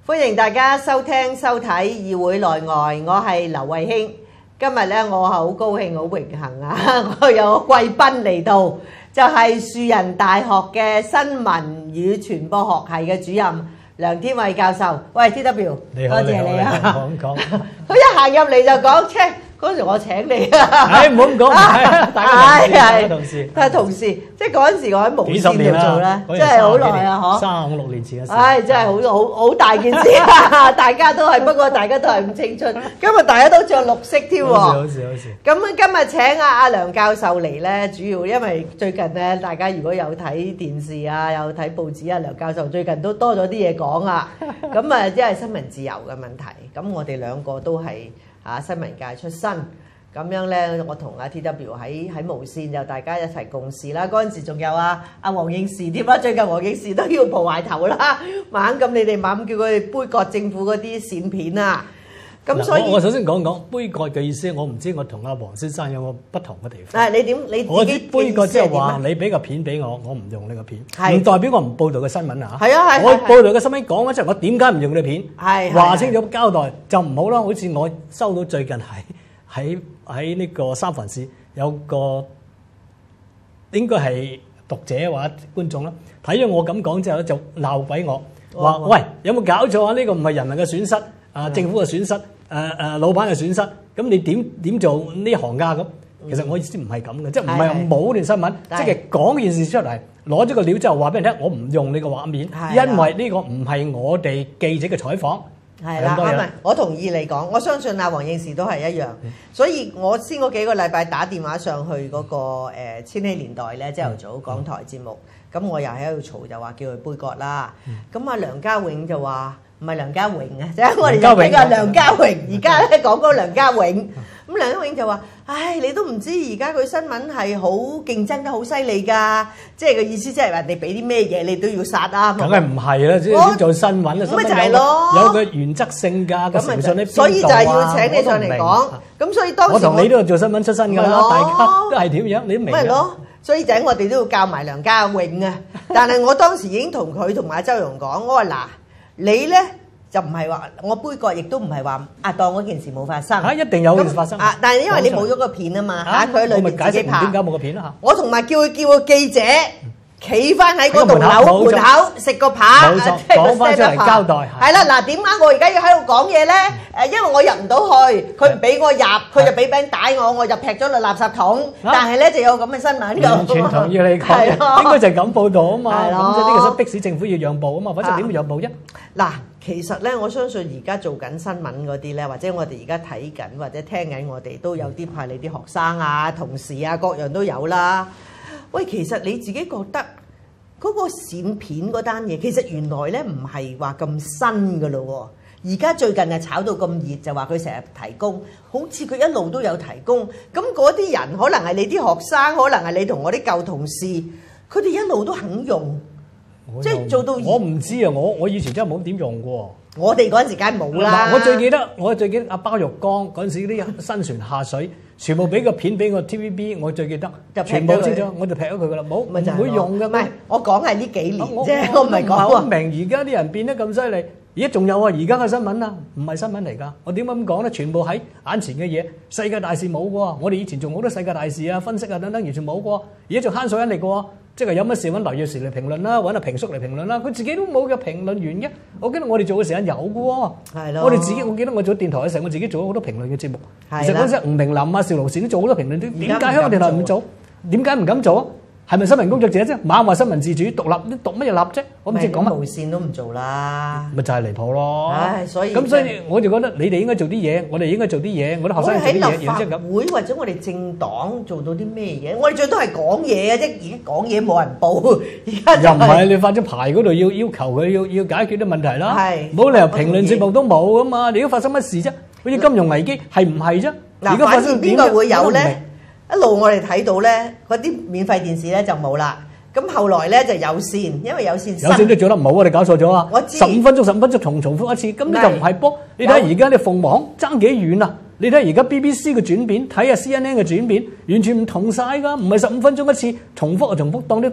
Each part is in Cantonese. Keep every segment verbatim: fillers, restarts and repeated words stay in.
歡迎大家收聽收睇議會內外，我係劉慧卿。今日咧，我係好高興、好榮幸啊！我有個貴賓嚟到，就係樹仁大學嘅新聞與傳播學系嘅主任梁天偉教授。喂 ，T W， 你好， 多謝你啊！ 講講， 佢一行入嚟就講，切嗰時我請你啊！ 唉，唔好咁講，大家同事， 係同事，即係嗰陣時我喺無線度做咧，真係好耐啊！嗬， 三五六年前嘅事， 唉，真係好好好大件事啊！大家都係，不過大家都係咁青春。今日大家都着綠色添喎， 好事好事。 咁今日請阿阿梁教授嚟咧，主要因為最近咧，大家如果有睇電視啊，有睇報紙啊，梁教授最近都多咗啲嘢講啊。咁啊，因為新聞自由嘅問題，咁我哋兩個都係啊新聞界出身，咁樣咧，我同阿 T W 喺喺無線就大家一齊共事啦。嗰陣時仲有啊阿黃應士添啦，最近黃應士都要蒲埋頭啦，猛咁你哋猛叫佢哋杯葛政府嗰啲線片啊。咁所以我首先講講杯葛嘅意思，我唔知我同阿黃先生有冇不同嘅地方。 啊，你點你我知自己杯葛即係話你你俾個片俾我，我唔用呢個片， 係唔代表我唔報導嘅新聞啊。 係啊係係我報導嘅新聞講咗出嚟，我點解唔用你片？ 係係話清楚交代就唔好啦。好似我收到最近係喺喺呢個三藩市有個應該係讀者或者觀眾啦，睇咗我咁講之後咧，就鬧鬼我話： 哦喂，有冇搞錯啊？呢個唔係人民嘅損失，啊政府嘅損失，誒誒老闆嘅損失，咁你點點做呢行家咁？其實我意思唔係咁嘅，即係唔係話冇段新聞，即係講件事出嚟，攞咗個料之後話俾人聽，我唔用你個畫面，因為呢個唔係我哋記者嘅採訪。 係啦，啱啊！我同意你講，我相信阿黃應士都係一樣，所以我先嗰幾個禮拜打電話上去嗰個誒千禧年代咧，朝頭早港台節目，咁我又喺度嘈，就話叫佢杯葛啦。咁阿梁家永就話唔係梁家榮啊，即係我哋又比較梁家榮，而家咧講嗰個梁家永。咁梁家永就話：唉，你都唔知而家佢新聞係好競爭得好犀利㗎，即係個意思即係人哋俾啲咩嘢你都要殺啊！ 梗係唔係啦，即係做新聞啊， 咁咪就係咯， 有個原則性㗎，個誠信喺邊度啊？ 所以就係要請你上嚟講。咁所以當時我同你都係做新聞出身㗎啦，大家都係點樣，你都明。 咪咯，所以就係我哋都要教埋梁家永啊！但係我當時已經同佢同埋周融講，我話嗱，你咧。就唔係話我杯葛，亦都唔係話啊當嗰件事冇發生。 嚇，一定有件事發生。 啊，但係因為你冇咗個片啊嘛，嚇佢喺裏面自己拍。 點解冇個片啊？ 我同埋叫佢叫個記者企翻喺嗰棟樓門口食個扒， 冇錯，講翻出嚟交代。 係啦，嗱，點解我而家要喺度講嘢咧？誒，因為我入唔到去，佢唔俾我入，佢就俾餅打我，我就劈咗落垃圾桶。但係咧就有咁嘅新聞。 完全同意你講，應該就係咁報導啊嘛。 係咯， 咁即係呢個想迫使政府要讓步啊嘛，否則點會讓步啫？ 嗱。其實咧，我相信而家做緊新聞嗰啲咧，或者我哋而家睇緊或者聽緊，我哋都有啲派你啲學生啊、同事啊，各樣都有啦。喂，其實你自己覺得嗰個閃片嗰單嘢，其實原來咧唔係話咁新㗎咯喎。而家最近係炒到咁熱，就話佢成日提供，好似佢一路都有提供。咁嗰啲人可能係你啲學生，可能係你同我啲舊同事，佢哋一路都肯用。即係做到， 我唔知啊！我我以前真係冇點用過。 我哋嗰陣時梗係冇啦。 我最記得，我最記得阿包玉剛嗰陣時啲新船下水，全部俾個片俾我 T V B， 我最記得，全部知咗，我就劈咗佢噶啦，冇唔會用嘅。 唔係，我講係呢幾年啫，我唔係講。 我好明而家啲人變得咁犀利，而家仲有啊！而家嘅新聞啊，唔係新聞嚟㗎。我點解咁講咧？全部喺眼前嘅嘢，世界大事冇㗎。我哋以前仲好多世界大事啊、分析啊等等，完全冇㗎。而家仲慳水人嚟㗎。即係有乜事揾劉耀時嚟評論啦，揾阿平叔嚟評論啦，佢自己都冇嘅評論員嘅。我記得我哋做嘅時間有嘅喎，係咯。我哋自己，我記得我做電台嘅時候，我自己做咗好多評論嘅節目。其實嗰陣時吳明林啊、邵盧士都做好多評論。點解香港電台唔做？點解唔敢做啊？係咪新聞工作者啫？猛話新聞自主獨立，你獨乜嘢立啫？我唔知講乜。無線都唔做啦，咪就係離譜咯。唉，所以咁所以我就覺得你哋應該做啲嘢，我哋應該做啲嘢，我啲學生做啲嘢。我哋喺立法會或者我哋政黨做到啲咩嘢？我哋最多係講嘢嘅啫，而家講嘢冇人報。而家又唔係你發咗牌嗰度要要求佢要要解決啲問題啦。係冇理由評論節目都冇噶嘛？你而家發生乜事啫？好似金融危機係唔係啫？而家發生邊個會有咧？一路我哋睇到咧，嗰啲免費電視咧就冇啦。咁後來咧就有線，因為有線有線都做得唔好啊！你搞錯咗啊！我知十五分鐘十五分鐘重重複一次，咁你就唔係波。你睇而家啲鳳凰爭幾遠啊！你睇而家 B B C 嘅轉變，睇下 C N N 嘅轉變，完全唔同晒㗎。唔係十五分鐘一次，重複就重複，當啲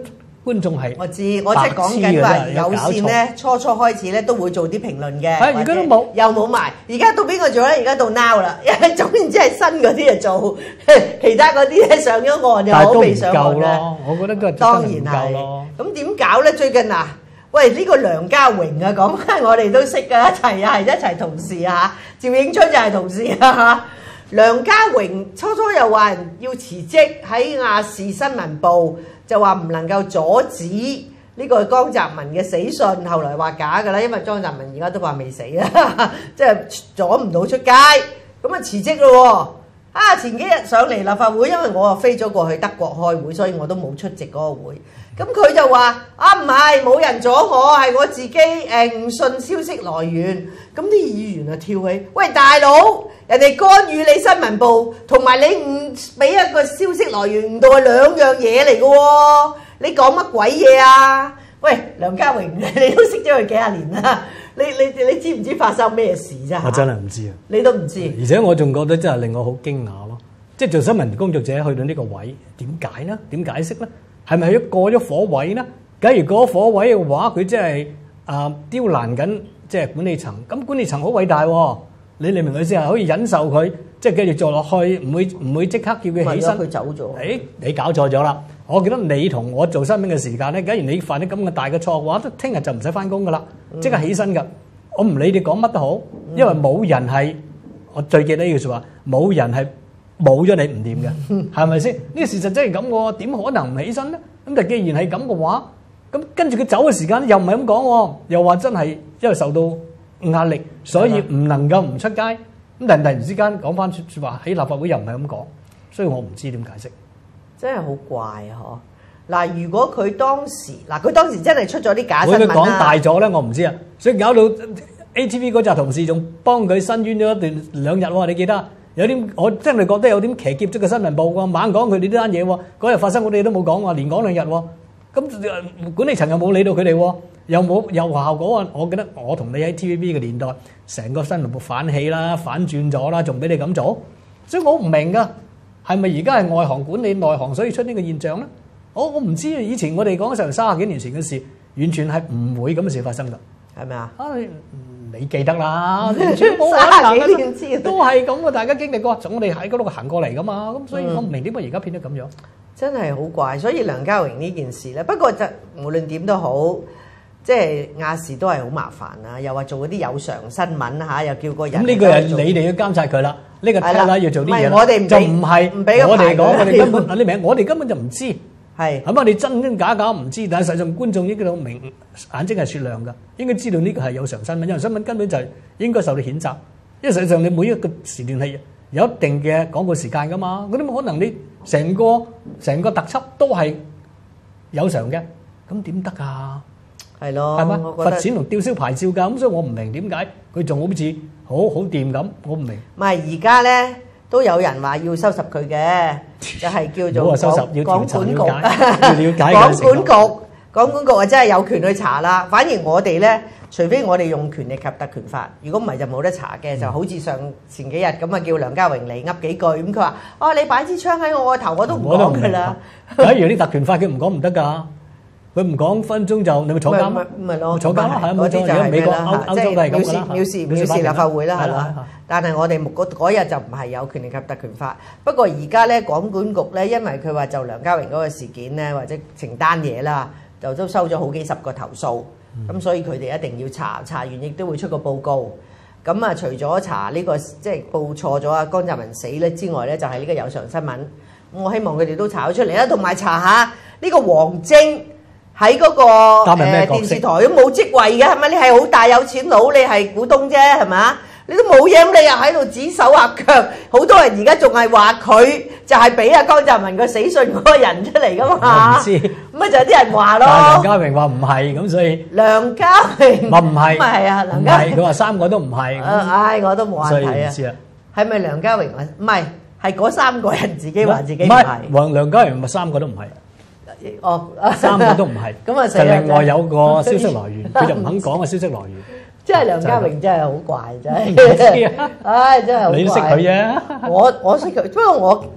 觀眾係我知，我即係講緊話有線咧，初初開始咧都會做啲評論嘅。 係而家都冇， 又冇埋。而家到邊個做咧？而家到 Now 啦。總言之係新嗰啲就做，其他嗰啲咧上咗岸又好未上岸啦。 我覺得都係當然係。咁點搞咧？最近啊，喂呢個梁家榮啊，講翻我哋都識㗎，一齊啊，係一齊同事啊，趙永春就係同事啊。梁家榮初初又話要辭職喺亞視新聞部。就話唔能夠阻止呢個江澤民嘅死訊，後來話假㗎啦，因為江澤民而家都話未死啊，即係阻唔到出街，咁啊辭職咯喎！啊前幾日上嚟立法會，因為我啊飛咗過去德國開會，所以我都冇出席嗰個會。咁佢就話啊唔係冇人阻我，係我自己誒誤信消息來源。咁啲議員啊跳起，喂大佬，人哋干預你新聞部，同埋你誤俾一個消息來源誤導係兩樣嘢嚟嘅喎，你講乜鬼嘢啊？喂，梁家榮，你都識咗佢幾廿年啦，你你你知唔知發生咩事啫？ 我真係唔知啊！ 你都唔知， 而且我仲覺得真係令我好驚訝咯，即係做新聞工作者去到呢個位，點解呢？點解釋呢？係咪佢過咗火位呢？假如過咗火位嘅話，佢真係啊刁難緊即係管理層。咁管理層好偉大喎，你你明唔明先啊？可以忍受佢，即係繼續做落去，唔會唔會即刻叫佢起身。 佢走咗。 誒，你搞錯咗啦！我記得你同我做新聞嘅時間咧，假如你犯啲咁嘅大嘅錯嘅話，都聽日就唔使翻工噶啦，即刻起身㗎。我唔理你講乜都好，因為冇人係我最記得呢句説話，冇人係冇咗你唔掂嘅，係咪先？呢個事實真係咁喎，點可能唔起身咧？咁但既然係咁嘅話，咁跟住佢走嘅時間又唔係咁講喎，又話真係因為受到壓力，所以唔能夠唔出街。咁但係突然之間講翻説話喺立法會又唔係咁講，所以我唔知點解釋。 真係好怪啊！嗬嗱，如果佢當時嗱，佢當時真係出咗啲假新聞啦。佢講大咗咧，我唔知啊。所以搞到 A T V 嗰紮同事仲幫佢申冤咗一段兩日喎。你記得有啲我真係覺得有啲騎劫咗個新聞部喎，猛講佢哋呢單嘢喎。嗰日發生我哋都冇講喎，連講兩日喎。咁管理層又冇理到佢哋喎，又冇又話效果啊！我記得我同你喺 T V B 嘅年代，成個新聞部反起啦，反轉咗啦，仲俾你咁做，所以我唔明㗎。係咪而家係外行管理內行，所以出呢個現象咧？我我唔知啊！以前我哋講成三十幾年前嘅事，完全係唔會咁嘅事發生㗎， 係咪啊？ 啊，你記得啦，全部三十幾年前都係咁嘅，大家經歷過，我哋喺嗰度行過嚟㗎嘛，咁所以我唔明點解而家變咗咁樣， 真係好怪。所以梁家榮呢件事咧，不過就無論點都好。即係亞視都係好麻煩啊！又話做嗰啲有償新聞嚇，又叫個人。咁呢個係你哋要監察佢啦。呢個 Tatler 要做啲嘢啦。我哋就唔係唔俾我哋講，我哋根本你明，我哋根本就唔知。係咁啊！你真真假假唔知，但係實際上觀眾應該都明，眼睛係雪亮㗎，應該知道呢個係有償新聞。有償新聞根本就係應該受到譴責，因為實際上你每一個時段係有一定嘅廣告時間㗎嘛。嗰啲冇可能你成個成個特輯都係有償嘅，咁點得啊？係咯，係咪罰錢同吊銷牌照㗎？咁所以我唔明點解佢仲好似好好掂咁，我唔明。唔係而家咧都有人話要收拾佢嘅，就係叫做廣管局。要了解廣管局，廣管局啊真係有權去查啦。反而我哋咧，除非我哋用權力及特權法，如果唔係就冇得查嘅。就好似上前幾日咁啊，叫梁家榮嚟噏幾句，咁佢話：哦，你擺支槍喺我個頭，我都唔講㗎啦。 假如啲特權法佢唔講唔得㗎。佢唔講分鐘就你咪坐監咯， 咪咯， 坐監咯，係嗰啲就係咩啦？ 歐洲都係咁㗎啦， 藐視藐視立法會啦，係啦。但係我哋嗰嗰日就唔係有權力及特權法。不過而家咧，廣管局咧，因為佢話就梁家榮嗰個事件咧，或者成單嘢啦，就都收咗好幾十個投訴。咁所以佢哋一定要查，查完亦都會出個報告。咁啊，除咗查呢個即係報錯咗啊江澤民死咧之外咧，就係呢個有償新聞。我希望佢哋都查咗出嚟啦，同埋查下呢個王晶。喺嗰個誒電視台都冇職位嘅係咪？你係好大有錢佬，你係股東啫係咪？你都冇嘢咁，你又喺度指手畫腳。好多人而家仲係話佢就係俾阿江澤民個死訊嗰個人出嚟噶嘛？唔知咁咪就有啲人話咯。 梁家榮話唔係咁，所以梁家榮話唔係， 咁咪係啊？梁家榮佢話三個都唔係。 唉，我都冇眼睇啊！ 所以唔知啊， 係咪梁家榮話唔係？係嗰三個人自己話自己唔係。 黃梁家榮咪三個都唔係。 哦， 三個都唔係， 咁啊， 就另外有個消息來源，佢就唔肯講個消息來源。 即係梁家榮真係好怪，真係。唉，真係好怪。 你識佢啫？ 我我識佢，不過我都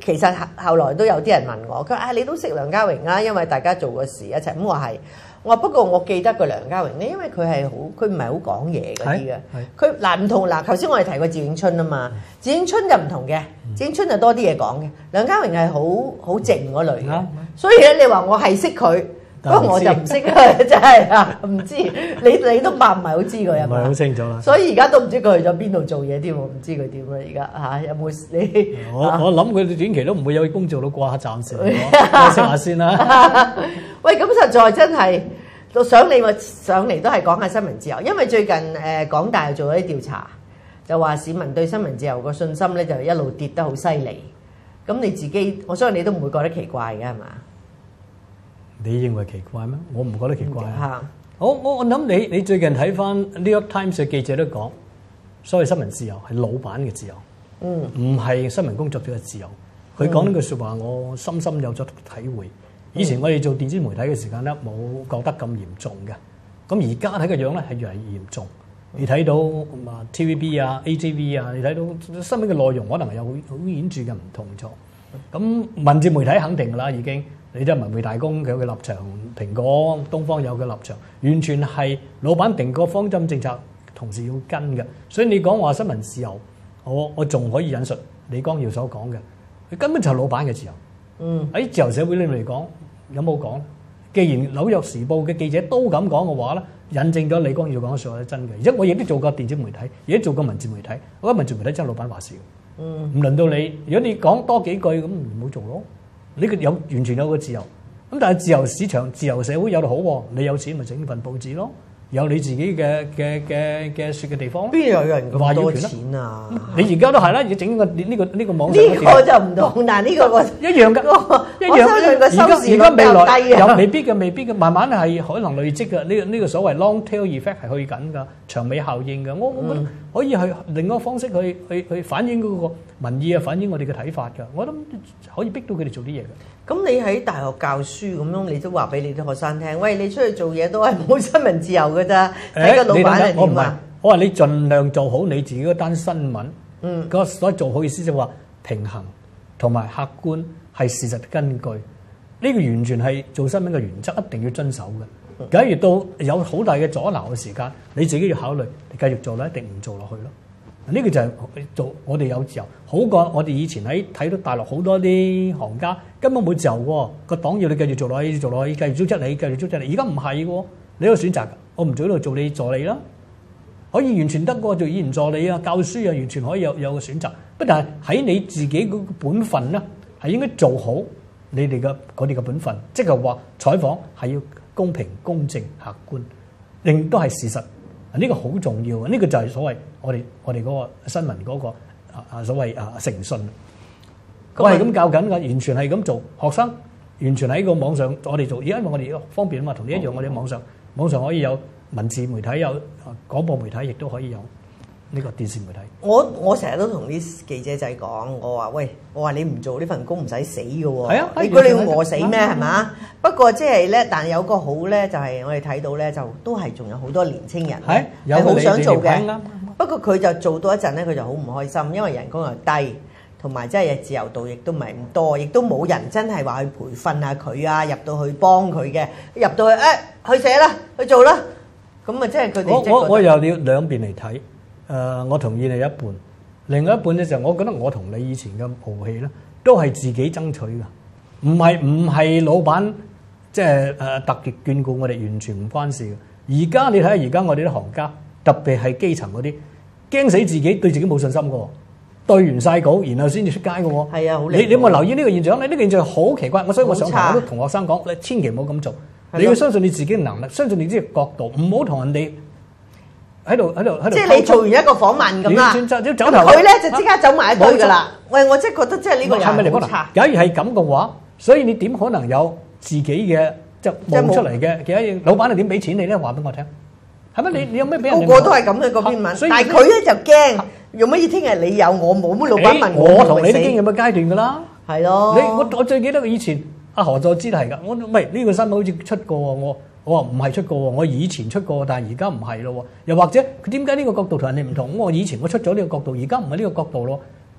其實後後來都有啲人問我，佢話啊你都識梁家榮啊，因為大家做過事一齊。咁我係，我話不過我記得個梁家榮咧，因為佢係好，佢唔係好講嘢嗰啲嘅。佢嗱唔同嗱，頭先我哋提過趙永春啊嘛，趙永春就唔同嘅，趙永春就多啲嘢講嘅。梁家榮係好好靜嗰類嘅，所以咧你話我係識佢。不過我就唔識佢，真係啊，唔知你你都扮唔係好知佢係咪？ 唔係好清楚啦。 所以而家都唔知佢去咗邊度做嘢添喎，唔知佢點啦而家嚇，有冇你？ 我我諗佢短期都唔會有工做到啩，暫時休息下先啦。 喂，咁實在真係，我想你上嚟都係講下新聞自由，因為最近誒港大做咗啲調查，就話市民對新聞自由個信心咧就一路跌得好犀利。咁你自己，我相信你都唔會覺得奇怪嘅係嘛？ 你認為奇怪咩？我唔覺得奇怪啊！ 嗯、 我我我諗你你最近睇翻 New York Times 嘅記者都講，所謂新聞自由係老闆嘅自由，嗯，唔係新聞工作者嘅自由。佢講呢句説話，我深深有咗體會。以前我哋做電子媒體嘅時間咧，冇覺得咁嚴重嘅。咁而家睇個樣咧係越嚟越嚴重。你睇到啊 T V B 啊 A T V 啊，你睇到新聞嘅內容可能係有好好顯著嘅唔同咗。咁文字媒體肯定㗎啦，已經。你都係文匯大公佢有嘅立場，蘋果、東方有嘅立場，完全係老闆定個方針政策，同時要跟嘅。所以你講話新聞自由，我我仲可以引述李光耀所講嘅，佢根本就係老闆嘅自由。嗯，喺自由社會裏面嚟講，有冇講？既然紐約時報嘅記者都咁講嘅話咧，印證咗李光耀講嘅説話係真嘅。而且我亦都做過電子媒體，亦都做過文字媒體。我覺得文字媒體真係老闆話事。嗯，唔輪到你。如果你講多幾句咁，唔好做咯。呢個有完全有個自由，咁但係自由市場、自由社會有得好喎。你有錢咪整份報紙咯，有你自己嘅嘅嘅嘅説嘅地方。邊有人咁多錢啊？你而家都係啦，要整個呢個呢個網上。呢個就唔同，但係呢個個一樣㗎，一樣。而家而家未來有未必嘅，未必嘅，慢慢係可能累積嘅。呢個呢個所謂 long tail effect 係去緊㗎，長尾效應㗎。我我覺得可以係另一個方式去去去反映嗰個民意啊，反映我哋嘅睇法㗎。我諗可以逼到佢哋做啲嘢㗎。咁你喺大學教書咁樣，你都話俾你啲學生聽，喂，你出去做嘢都係冇新聞自由㗎咋？睇個老闆係點啊？我話你盡量做好你自己嗰單新聞。嗯，嗰所以做好意思就話平衡同埋客觀係事實根據。呢個完全係做新聞嘅原則，一定要遵守嘅。假如到有好大嘅阻撓嘅時間，你自己要考慮，你繼續做咧，一定唔做落去咯。呢個就係做我哋有自由，好過我哋以前喺睇到大陸好多啲行家根本冇自由喎，個黨要你繼續做落去，做落去，繼續租出你，繼續租出你。而家唔係喎，你有選擇㗎，我唔做呢度做你助理啦，可以完全得過做議員助理啊、教書啊，完全可以有有個選擇。不但係喺你自己嗰個本分咧，係應該做好你哋嘅嗰啲嘅本分，即係話採訪係要公平、公正、客觀，令都係事實。呢個好重要啊！呢個就係所謂我哋我哋嗰個新聞嗰個啊啊所謂啊誠信。我係咁教緊㗎，完全係咁做。學生完全喺個網上我哋做，而家因為我哋方便啊嘛，同你一樣，我哋喺網上網上可以有文字媒體，有廣播媒體，亦都可以有呢個電視媒體。我我成日都同啲記者仔講，我話喂，我話你唔做呢份工唔使死㗎喎。係啊，你估你要餓死咩？係嘛？不過即係咧，但係有個好咧，就係我哋睇到咧，就都係仲有好多年青人係係好想做嘅。不過佢就做多一陣咧，佢就好唔開心，因為人工又低，同埋真係自由度亦都唔係咁多，亦都冇人真係話去培訓下佢啊，入到去幫佢嘅，入到去誒去寫啦，去做啦。咁啊，即係佢哋。我我我又要兩邊嚟睇。誒，我同意你一半，另外一半咧就我覺得我同你以前嘅傲氣咧，都係自己爭取㗎，唔係唔係老闆即係誒特別眷顧我哋，完全唔關事嘅。而家你睇下，而家我哋啲行家，特別係基層嗰啲，驚死自己，對自己冇信心㗎，對完晒稿，然後先至出街㗎喎。係啊，好你你有冇留意呢個現象咧？呢個現象好奇怪，我所以我上堂我都同學生講，你千祈唔好咁做，你要相信你自己嘅能力，相信你自己嘅角度，唔好同人哋。喺度喺度喺度，即係你做完一個訪問咁啦，佢咧就即刻走埋一堆㗎啦。喂，我真係覺得即係呢個人好差。假如係咁嘅話，所以你點可能有自己嘅即係冒出嚟嘅嘅老闆係點俾錢你咧？話俾我聽，係咪？你你有咩俾人？個個都係咁嘅嗰篇文，但係佢咧就驚用乜嘢？聽日你有我冇乜老闆問我，我同你都經驗嘅階段㗎啦。係咯，你我我最記得以前阿何佐芝係㗎，我喂呢個新聞好似出過喎我。我話唔係出過喎，我以前出過，但係而家唔係咯喎。又或者佢點解呢個角度同人哋唔同？我以前我出咗呢個角度，而家唔係呢個角度咯。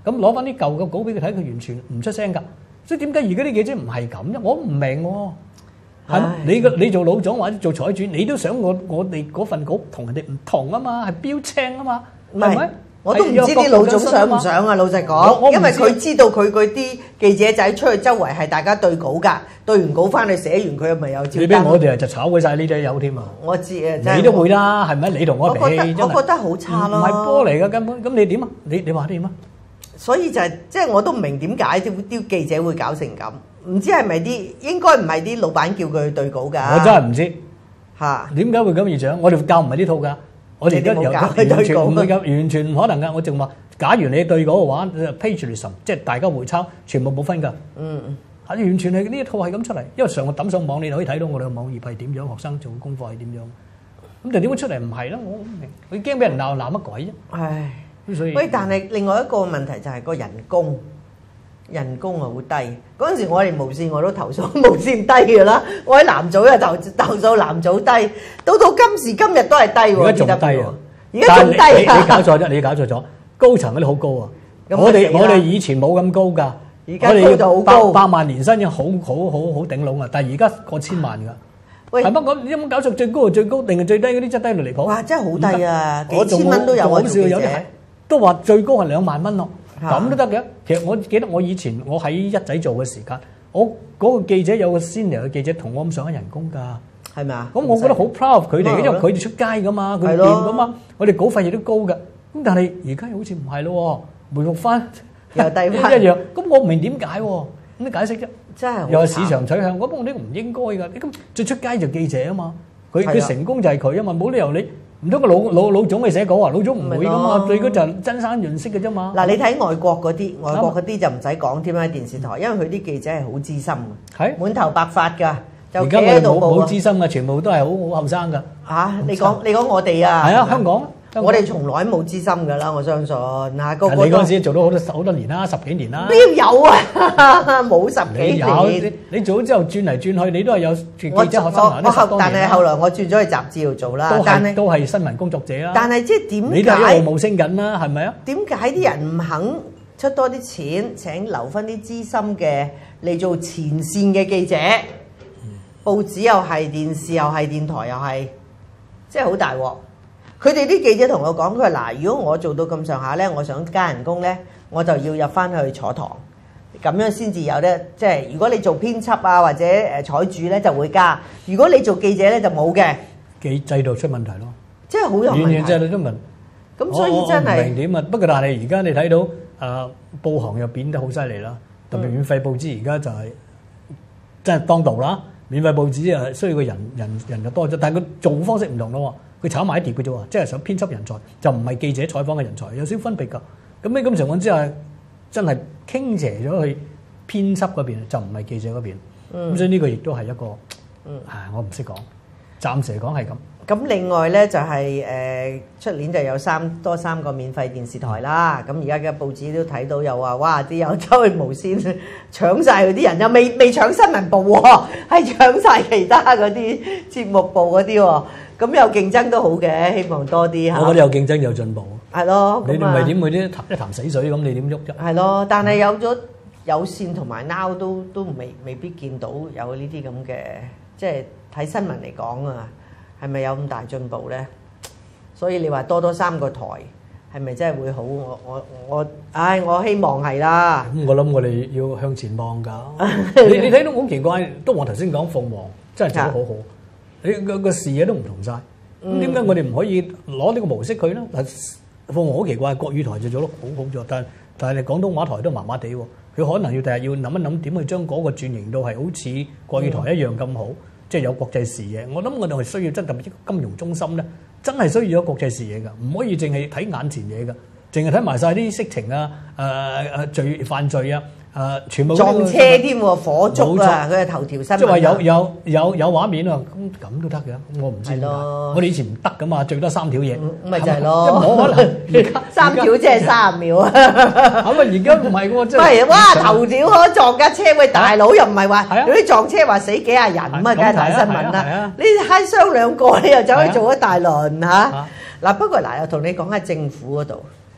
咁攞翻啲舊嘅稿俾佢睇，佢完全唔出聲㗎。所以點解而家啲記者唔係咁啫？我唔明喎。係咪？你個你做老總或者做採主，你都想我我哋嗰份稿同人哋唔同啊嘛，係標青啊嘛，係咪？ 我都唔知啲老總想唔想啊！老實講，因為佢知道佢嗰啲記者仔出去周圍係大家對稿㗎，對完稿翻去寫完佢咪有照。 你俾我哋就炒鬼曬呢啲友添啊！ 我知啊， 你都會啦，係咪？你同我比， 我覺得我覺得好差咯。 唔係波嚟㗎根本，咁你點啊？你你話點啊？ 所以就係即係我都唔明點解啲啲記者會搞成咁，唔知係咪啲應該唔係啲老闆叫佢去對稿㗎？ 我真係唔知嚇點解會咁而長？我哋教唔係呢套㗎。我哋而家由完全唔會咁，完全唔可能㗎。我仲話，假如你對稿嘅話 ，plagiarism 即係大家會抄，全部冇分㗎。嗯嗯，係完全係呢一套係咁出嚟。因為上個抌上網，你可以睇到我哋嘅網頁係點樣，學生做功課係點樣。咁就點解出嚟唔係咧？我唔明，佢驚俾人鬧，鬧乜鬼啫？唉，所以喂，但係另外一個問題就係個人工。人工啊好低，嗰陣時我哋無線我都投訴無線低㗎啦，我喺南組又投投訴南組低，到到今時今日都係低喎。 而家仲低啊！ 而家仲低啊！ 你你搞錯咗，你搞錯咗，高層嗰啲好高啊！我哋我哋以前冇咁高㗎， 而家高就好高， 百萬年薪已經好好好好頂籠啊！但係而家過千萬㗎。喂，係乜講？有冇搞錯？最高係最高，定係最低嗰啲真低到離譜？ 哇！真係好低啊！幾千蚊都有啊！ 好笑有啲係都話最高係兩萬蚊咯。咁都得嘅，其實我記得我以前我喺一仔做嘅時間，我嗰個記者有個 senior 嘅記者同我咁上緊人工㗎，係咪啊？咁我覺得好 proud 佢哋嘅，因為佢哋出街㗎嘛，佢掂㗎嘛，我哋稿費亦都高㗎。咁但係而家好似唔係咯，回復翻又低翻一樣。咁我唔明點解喎？咁你解釋啫？ 真係又係市場取向，咁我哋唔應該㗎。你咁最出街就記者啊嘛，佢佢成功就係佢啊嘛，冇理由你。唔通個老老老總咪寫稿啊？老總唔會噶嘛，最嗰就真生潤色嘅啫嘛。 嗱，你睇外國嗰啲，外國嗰啲就唔使講添啦，電視台，因為佢啲記者係好資深嘅，係滿頭白髮㗎，就企喺度報。 冇冇資深嘅，全部都係好好後生㗎。 嚇！你講你講我哋啊？ 係啊，香港。 我哋從來冇資深㗎啦，我相信嗱個個。 你嗰陣時做咗好多好多年啦，十幾年啦。 邊有啊？冇十幾年。 有你做咗之後轉嚟轉去，你都係有記者學生啊。 我後但係後來我轉咗去雜誌度做啦。 都係都係新聞工作者啦。 但係即係點解？ 你都係一路冇升緊啦，係咪啊？ 點解啲人唔肯出多啲錢請留翻啲資深嘅嚟做前線嘅記者？報紙又係，電視又係，電台又係，即係好大鑊。佢哋啲記者同我講，佢話嗱，如果我做到咁上下咧，我想加人工咧，我就要入翻去坐堂，咁樣先至有得。即係如果你做編輯啊或者誒採主咧就會加，如果你做記者咧就冇嘅。 記制度出問題咯， 即係好有問題。 完全制度出問題。 咁所以真係唔明點啊？不過但係而家你睇到誒、呃、報行又變得好犀利啦，特別免費報紙而家就係、是、真係當道啦。免費報紙啊，需要個人人人就多咗，但係佢做方式唔同咯。佢炒埋一碟嘅啫喎，即係想編輯人才，就唔係記者採訪嘅人才，有少少分別㗎。咁喺咁情況之下，真係傾斜咗去編輯嗰邊，就唔係記者嗰邊。咁、嗯、所以呢個亦都係一個，嗯，唉，我唔識講，暫時嚟講係咁。 咁另外咧就係誒出年就有三多三個免費電視台啦。咁而家嘅報紙都睇到有話，哇！啲有走去無線搶晒嗰啲人，又未未搶新聞部喎，係搶晒其他嗰啲節目部嗰啲喎。咁有競爭都好嘅，希望多啲嚇。 我覺得有競爭有進步。 係咯， 你哋唔係點會啲一潭死水咁？你點喐啫？ 係咯，但係有咗有線同埋 Now 都都未未必見到有呢啲咁嘅，即係睇新聞嚟講啊。係咪有咁大進步咧？所以你話多多三個台，係咪真係會好？我我我，唉，我希望係啦。 咁我諗我哋要向前望㗎。你你睇到好奇怪，都我頭先講鳳凰真係做得好好，你個個視野都唔同晒。咁點解我哋唔可以攞呢個模式佢咧？嗱，鳳凰好奇怪，國語台就做得好好咗，但係但係你廣東話台都麻麻地喎。佢可能要第日要諗一諗點去將嗰個轉型到係好似國語台一樣咁好。即係有國際視野，我諗我哋係需要真特別金融中心咧，真係需要有國際視野㗎，唔可以淨係睇眼前嘢㗎，淨係睇埋晒啲色情啊、誒誒罪犯罪啊、誒全部撞車添喎，火燭啊，佢係頭條新聞。 即係話有有有有畫面啊，咁咁都得嘅，我唔知點解。 我哋以前唔得㗎嘛，最多三條嘢。 咁咪就係咯， 冇可能而家三條即係三十秒啊！ 咁啊，而家唔係喎，真係。 哇！頭條可撞架車，喂大佬又唔係話有啲撞車話死幾廿人咁啊，梗係大新聞啦。你揩傷兩個，你又走去做一大輪嚇。嗱不過嗱，又同你講下政府嗰度，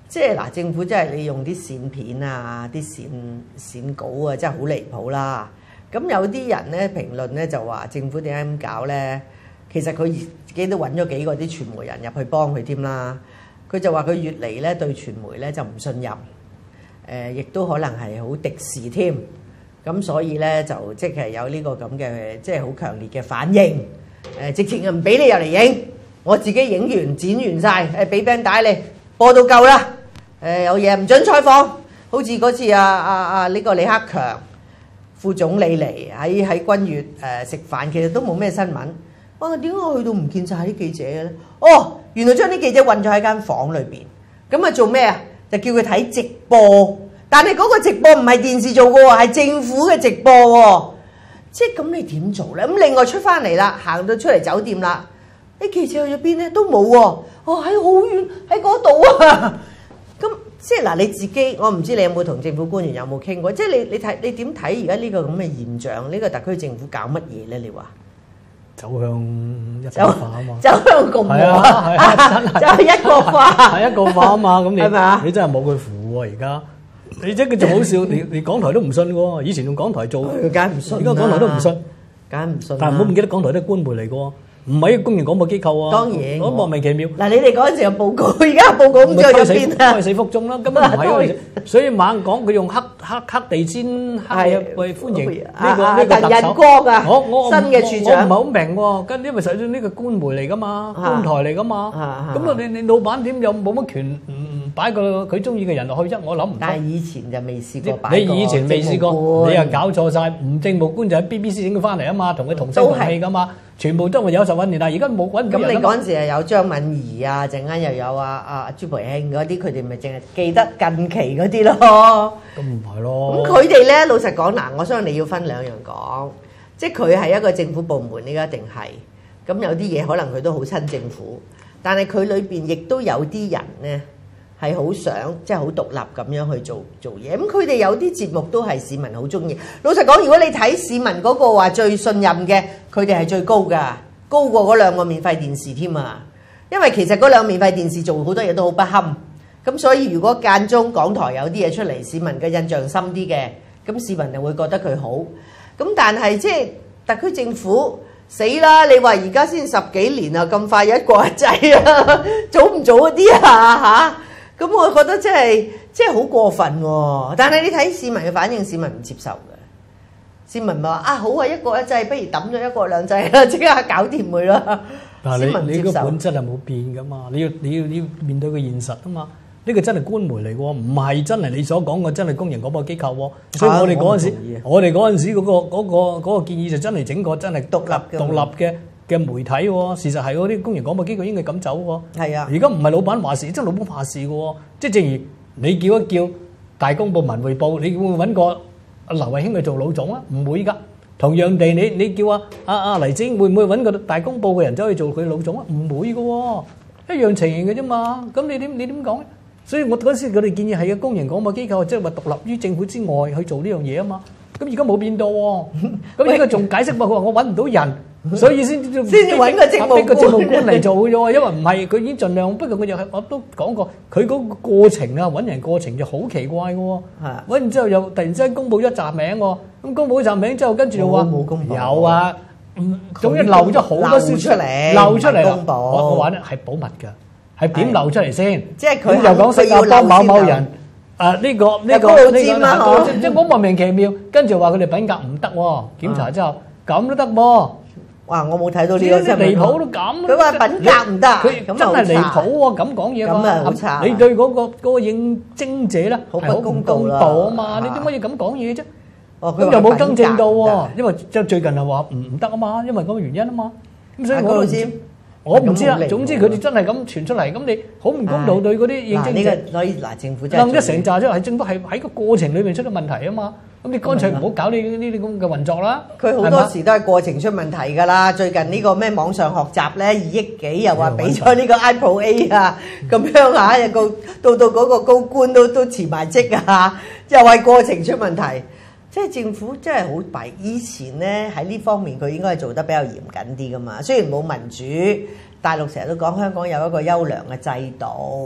即係嗱，政府真係你用啲線片啊、啲線線稿啊，真係好離譜啦。咁有啲人咧評論咧就話政府點解咁搞咧？其實佢自己都揾咗幾個啲傳媒人入去幫佢添啦。佢就話佢越嚟咧對傳媒咧就唔信任，誒、呃、亦都可能係好敵視添。咁所以咧就即係有呢個咁嘅即係好強烈嘅反應。誒、呃、直情唔俾你入嚟影，我自己影完剪完晒，誒俾餅帶你播到夠啦。誒、呃、有嘢唔准採訪，好似嗰次啊啊啊呢個李克強副總理嚟喺喺君悅誒食飯，其實都冇咩新聞。哇！點解我去到唔見晒啲記者嘅咧？哦，原來將啲記者韞咗喺間房裏邊，咁啊做咩啊？就叫佢睇直播，但係嗰個直播唔係電視做嘅喎，係政府嘅直播喎。即係咁，你點做咧？咁另外出翻嚟啦，行到出嚟酒店啦，啲記者去咗邊咧？都冇喎。哦，喺好遠喺嗰度啊！咁即係嗱，你自己我唔知你有冇同政府官員有冇傾過？即係你你睇你點睇而家呢個咁嘅現象？呢個特區政府搞乜嘢咧？你話？ 走向一國化啊嘛， 走向共和啊，真係就係一國化， 係一國化啊嘛，咁你係咪啊？ 你真係冇佢符喎而家，你即係佢仲好笑，連連港台都唔信喎，以前用港台做， 佢梗係唔信， 而家港台都唔信， 梗係唔信。 但係唔好唔記得港台都係官媒嚟嘅喎，唔係一個公營廣播機構啊。 當然， 我莫名其妙。 嗱，你哋嗰陣時有報告，而家報告唔知去咗邊啊？ 胎死腹中啦，根本唔係啊！所以猛講佢用黑黑黑地氈黑為歡迎呢個呢個特首。 光啊， 我我新嘅處長， 我唔係好明喎。跟因為實際呢個官媒嚟噶嘛，官台嚟噶嘛。咁啊，你你老闆點有冇乜權唔擺個佢中意嘅人落去啫？我諗唔到。 但係以前就未試過擺過。 你以前未試過，你又搞錯曬。唔政務官就喺 B B C 整佢翻嚟啊嘛，同佢同聲同氣噶嘛。全部都係有十揾年，但係而家冇揾唔到人。咁你嗰陣時係有張敏儀啊，陣間又有啊啊朱培慶嗰啲，佢哋咪淨係記得近期嗰啲咯。 咁唔係咯。 咁佢哋咧，老實講嗱，我相信你要分兩樣講，即係佢係一個政府部門，呢個一定係。咁有啲嘢可能佢都好親政府，但係佢裏邊亦都有啲人咧係好想即係好獨立咁樣去做做嘢。咁佢哋有啲節目都係市民好中意。老實講，如果你睇市民嗰個話最信任嘅，佢哋係最高㗎，高過嗰兩個免費電視添啊！因為其實嗰兩個免費電視做好多嘢都好不堪，咁所以如果間中港台有啲嘢出嚟，市民嘅印象深啲嘅，咁市民就會覺得佢好。咁但係即係特區政府死啦！你話而家先十幾年啊，咁快一國一制啊，早唔早嗰啲啊嚇？咁我覺得真係真係好過分喎！但係你睇市民嘅反應，市民唔接受嘅。市民咪話啊好啊，一國一制，不如抌咗一國兩制啦，即刻搞掂佢啦。 但係你你個本質係冇變噶嘛，你要你要你要面對個現實啊嘛。呢個真係官媒嚟嘅喎，唔係真係你所講嘅真係公營廣播機構喎。所以我哋嗰陣時，我哋嗰陣時嗰個嗰個嗰個建議就真係整個真係獨立獨立嘅嘅媒體喎。事實係嗰啲公營廣播機構應該咁走喎。係啊，而家唔係老闆話事，真係老闆話事嘅喎。即係正如你叫一叫大公報、文匯報，你會唔會揾個劉慧卿去做老總啊？唔會㗎。同樣地，你你叫啊啊啊黎智英會唔會揾個大公報嘅人走去做佢老總啊？唔會嘅喎，一樣情形嘅啫嘛。咁你點你點講咧？所以我嗰時佢哋建議係個公營廣播機構，即係話獨立於政府之外去做呢樣嘢啊嘛。咁而家冇變到喎。咁而家仲解釋話佢話我揾唔到人，所以先先至揾個政務官個政務官嚟做嘅啫。因為唔係佢已經盡量，不過佢又係我都講過，佢嗰個過程啊揾人過程就好奇怪嘅喎。揾完之後又突然之間公佈一紮名喎，咁公佈一紮名之後跟住就話冇公佈有啊，總之漏咗好多消息出嚟，漏出嚟啦。我我話咧係保密㗎。係點流出嚟先？即係佢又講新加坡某某人，誒呢個呢個呢個，即係我莫名其妙，跟住話佢哋品格唔得喎，檢查之後咁都得喎。哇！我冇睇到呢個新聞。離譜都咁。佢話品格唔得，佢真係離譜喎！咁講嘢咁啊，好差。你對嗰個嗰個應徵者咧係好唔公道啊嘛？你點解要咁講嘢啫？咁又冇更正到喎，因為即係最近係話唔唔得啊嘛，因為嗰個原因啊嘛。咁所以我先。我唔知啦，總之佢哋真係咁傳出嚟，咁你好唔公道對嗰啲應徵者。所以嗱，政府真係冧一成紮出嚟，政府係喺個過程裏面出咗問題啊嘛。咁你乾脆唔好搞呢呢啲咁嘅運作啦。佢好多時都係過程出問題㗎啦。最近呢個咩網上學習咧，二億幾又話俾咗呢個 iPro A 啊，咁樣嚇，又到到到嗰個高官都都辭埋職啊，又係過程出問題。即係政府真係好弊，以前咧喺呢方面佢應該係做得比較嚴謹啲噶嘛。雖然冇民主，大陸成日都講香港有一個優良嘅制度，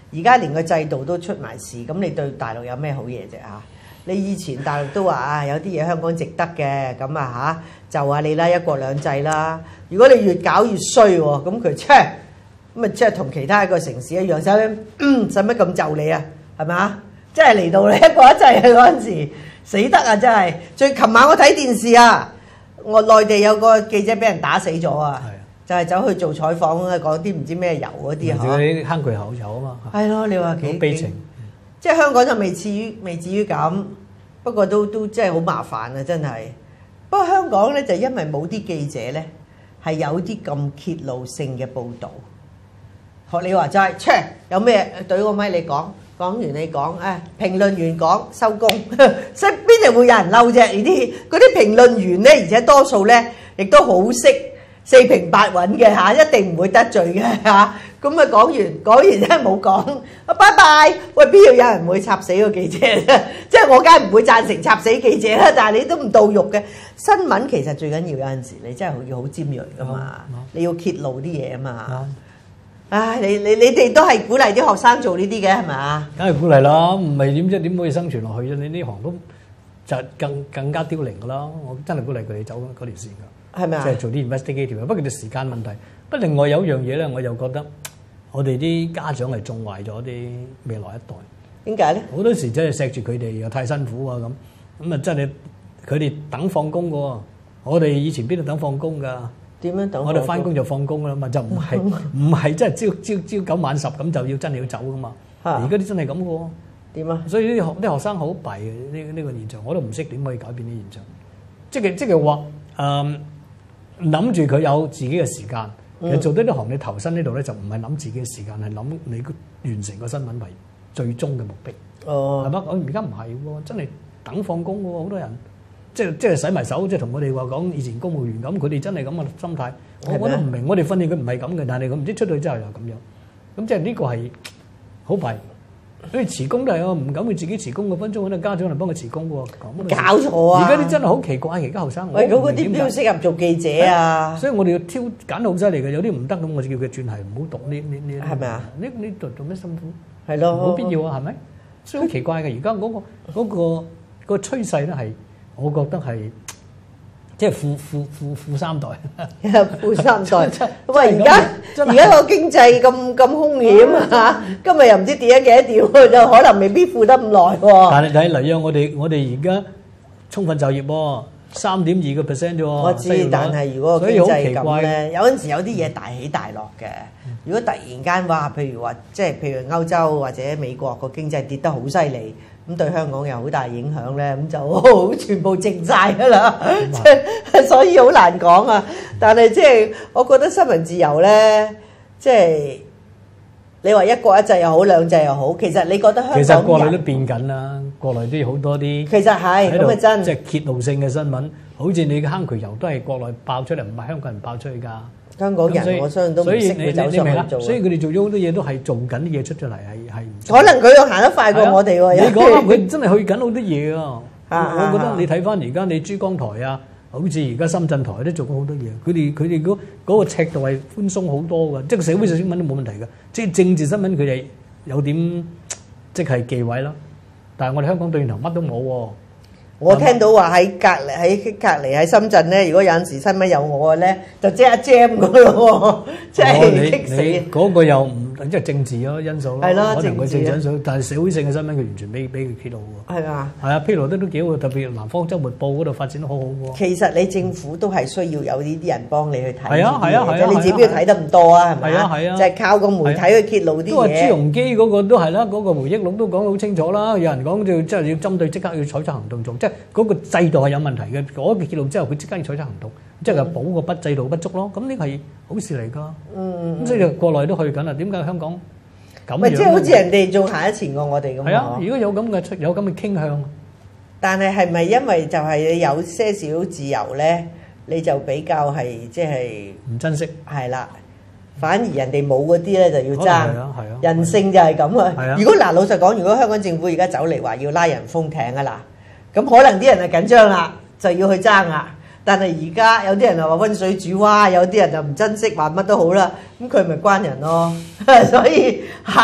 而家連個制度都出埋事，咁你對大陸有咩好嘢啫嚇？你以前大陸都話啊，有啲嘢香港值得嘅，咁啊嚇就話你啦，一國兩制啦。如果你越搞越衰喎，咁佢切咁啊，即係同其他一個城市一樣，使乜使乜咁就你啊？係咪啊？即係嚟到你一國一制啊嗰陣時，死得啊真係！最琴晚我睇電視啊，我內地有個記者俾人打死咗啊！就係走去做採訪啊，講啲唔知咩油嗰啲嚇。 啲坑渠口油啊嘛。 係咯，你話幾悲情。 即係香港就未至於未至於咁，不過都都真係好麻煩啊！真係。不過香港咧就因為冇啲記者咧係有啲咁揭露性嘅報導。學你話齋，切有咩對個咪你講，講完你講，誒評論員講收工，即係邊度會有人嬲啫？呢啲嗰啲評論員咧，而且多數咧亦都好識四平八穩嘅嚇，一定唔會得罪嘅嚇。咁啊講完講完真係冇講，啊拜拜。喂，邊度有人會插死個記者啫？即係我梗係唔會贊成插死記者啦，但係你都唔到肉嘅新聞，其實最緊要有陣時你真係要好尖鋭噶嘛，你要揭露啲嘢啊嘛。唉，你你你哋都係鼓勵啲學生做呢啲嘅係咪啊？ 梗係鼓勵啦，唔係點啫？點可以生存落去啫？你呢行都就更更加凋零噶啦。我真係鼓勵佢哋走嗰條線㗎， 係咪啊？ 即係做啲 investigative。不過就時間問題。不過另外有一樣嘢咧，我又覺得我哋啲家長係縱壞咗啲未來一代。 點解咧？ 好多時真係錫住佢哋又太辛苦啊咁，咁啊真係佢哋等放工㗎喎。我哋以前邊度等放工㗎？ 點樣等？ 我哋翻工就放工啦嘛，就唔係唔係真係朝朝朝九晚十咁就要真係要走噶嘛。而家啲真係咁嘅喎。點啊？所以啲學啲學生好弊嘅呢呢個現象，我都唔識點可以改變呢現象。即係即係話誒，諗住佢有自己嘅時間，其實做得呢行你投身呢度咧，就唔係諗自己嘅時間，係諗你完成個新聞為最終嘅目的。哦，係嘛？我而家唔係喎，真係等放工喎，好多人。即係即係洗埋手，即係同我哋話講以前公務員咁，佢哋真係咁嘅心態。我我都唔明，我哋訓練佢唔係咁嘅，但係佢唔知出去之後又咁樣。咁即係呢個係好弊。所以辭工都係啊，唔敢佢自己辭工，個分鐘可能家長嚟幫佢辭工喎。搞錯啊！而家啲真係好奇怪，而家後生。喂，如果嗰啲邊度適合做記者啊？所以我哋要挑揀好犀利嘅，有啲唔得咁，我就叫佢轉係唔好讀呢呢呢。係咪啊？呢呢讀做咩辛苦？係咯，冇必要啊，係咪？所以好奇怪嘅，而家嗰個嗰個個趨勢咧係。我覺得係即係富富富富三代，富三代。喂，而家而家個經濟咁咁兇險啊！今日又唔知跌咗幾多點，就可能未必富得咁耐喎。但係睇嚟啊，我哋我哋而家充分就業喎，三點二個 percent 啫喎。我知，但係如果個經濟咁咧，有陣時有啲嘢大起大落嘅。如果突然間話，譬如話即係譬如歐洲或者美國個經濟跌得好犀利。咁對香港有好大影響咧，咁就、哦、全部靜晒㗎啦，即係所以好難講啊。但係即係我覺得新聞自由咧，即係你話一國一制又好，兩制又好，其實你覺得香港人其實國內都變緊啦，國內都有好多啲其實係咁啊真，即係揭露性嘅新聞，好似你嘅坑渠油都係國內爆出嚟，唔係香港人爆出去㗎。香港人我相信都唔識會走上去做，所以佢哋做咗好多嘢都係做緊啲嘢出咗嚟，係係唔錯。可能佢又行得快過我哋喎。你講啱，佢真係去緊好多嘢啊！我覺得你睇翻而家你珠江台啊，好似而家深圳台都做過好多嘢。佢哋佢哋嗰嗰個尺度係寬鬆好多㗎，即係社會性新聞都冇問題㗎。即係政治新聞佢哋有點即係忌諱啦。但係我哋香港對面頭乜都冇喎。我聽到話喺隔離喺隔離喺深圳咧，如果有陣時新聞有我嘅咧，就即刻 jam 㗎咯喎，即係激死！嗰個又唔即係政治咯因素咯，可能佢政治因素，但係社會性嘅新聞佢完全俾俾佢披露喎。係啊，係啊，披露得都幾好，特別南方週末報嗰度發展得好好喎。其實你政府都係需要有呢啲人幫你去睇，係啊係啊係啊，你自己邊度睇得咁多啊？係咪啊？係啊，就係靠個媒體去揭露啲嘢。都話朱鎔基嗰個都係啦，嗰個回憶錄都講得好清楚啦。有人講就即係要針對即刻要採取行動做，即係嗰個制度係有問題嘅。嗰個揭露之後，佢即刻要採取行動，即係補個不制度不足咯。咁呢個係好事嚟㗎。嗯，咁所以國內都去緊啦。點解香港咁樣？咪即係好似人哋仲行得前過我哋咁。係啊，如果有咁嘅出有咁嘅傾向，但係係咪因為就係你有些少自由咧，你就比較係即係唔珍惜？係啦。反而人哋冇嗰啲咧就要爭，係啊係啊，人性就係咁啊。如果嗱老實講，如果香港政府而家走嚟話要拉人封艇啊嗱，咁可能啲人係緊張啦，就要去爭啦。但係而家有啲人又話溫水煮蛙，有啲人就唔珍惜，話乜都好啦，咁佢咪關人咯。所以嚇，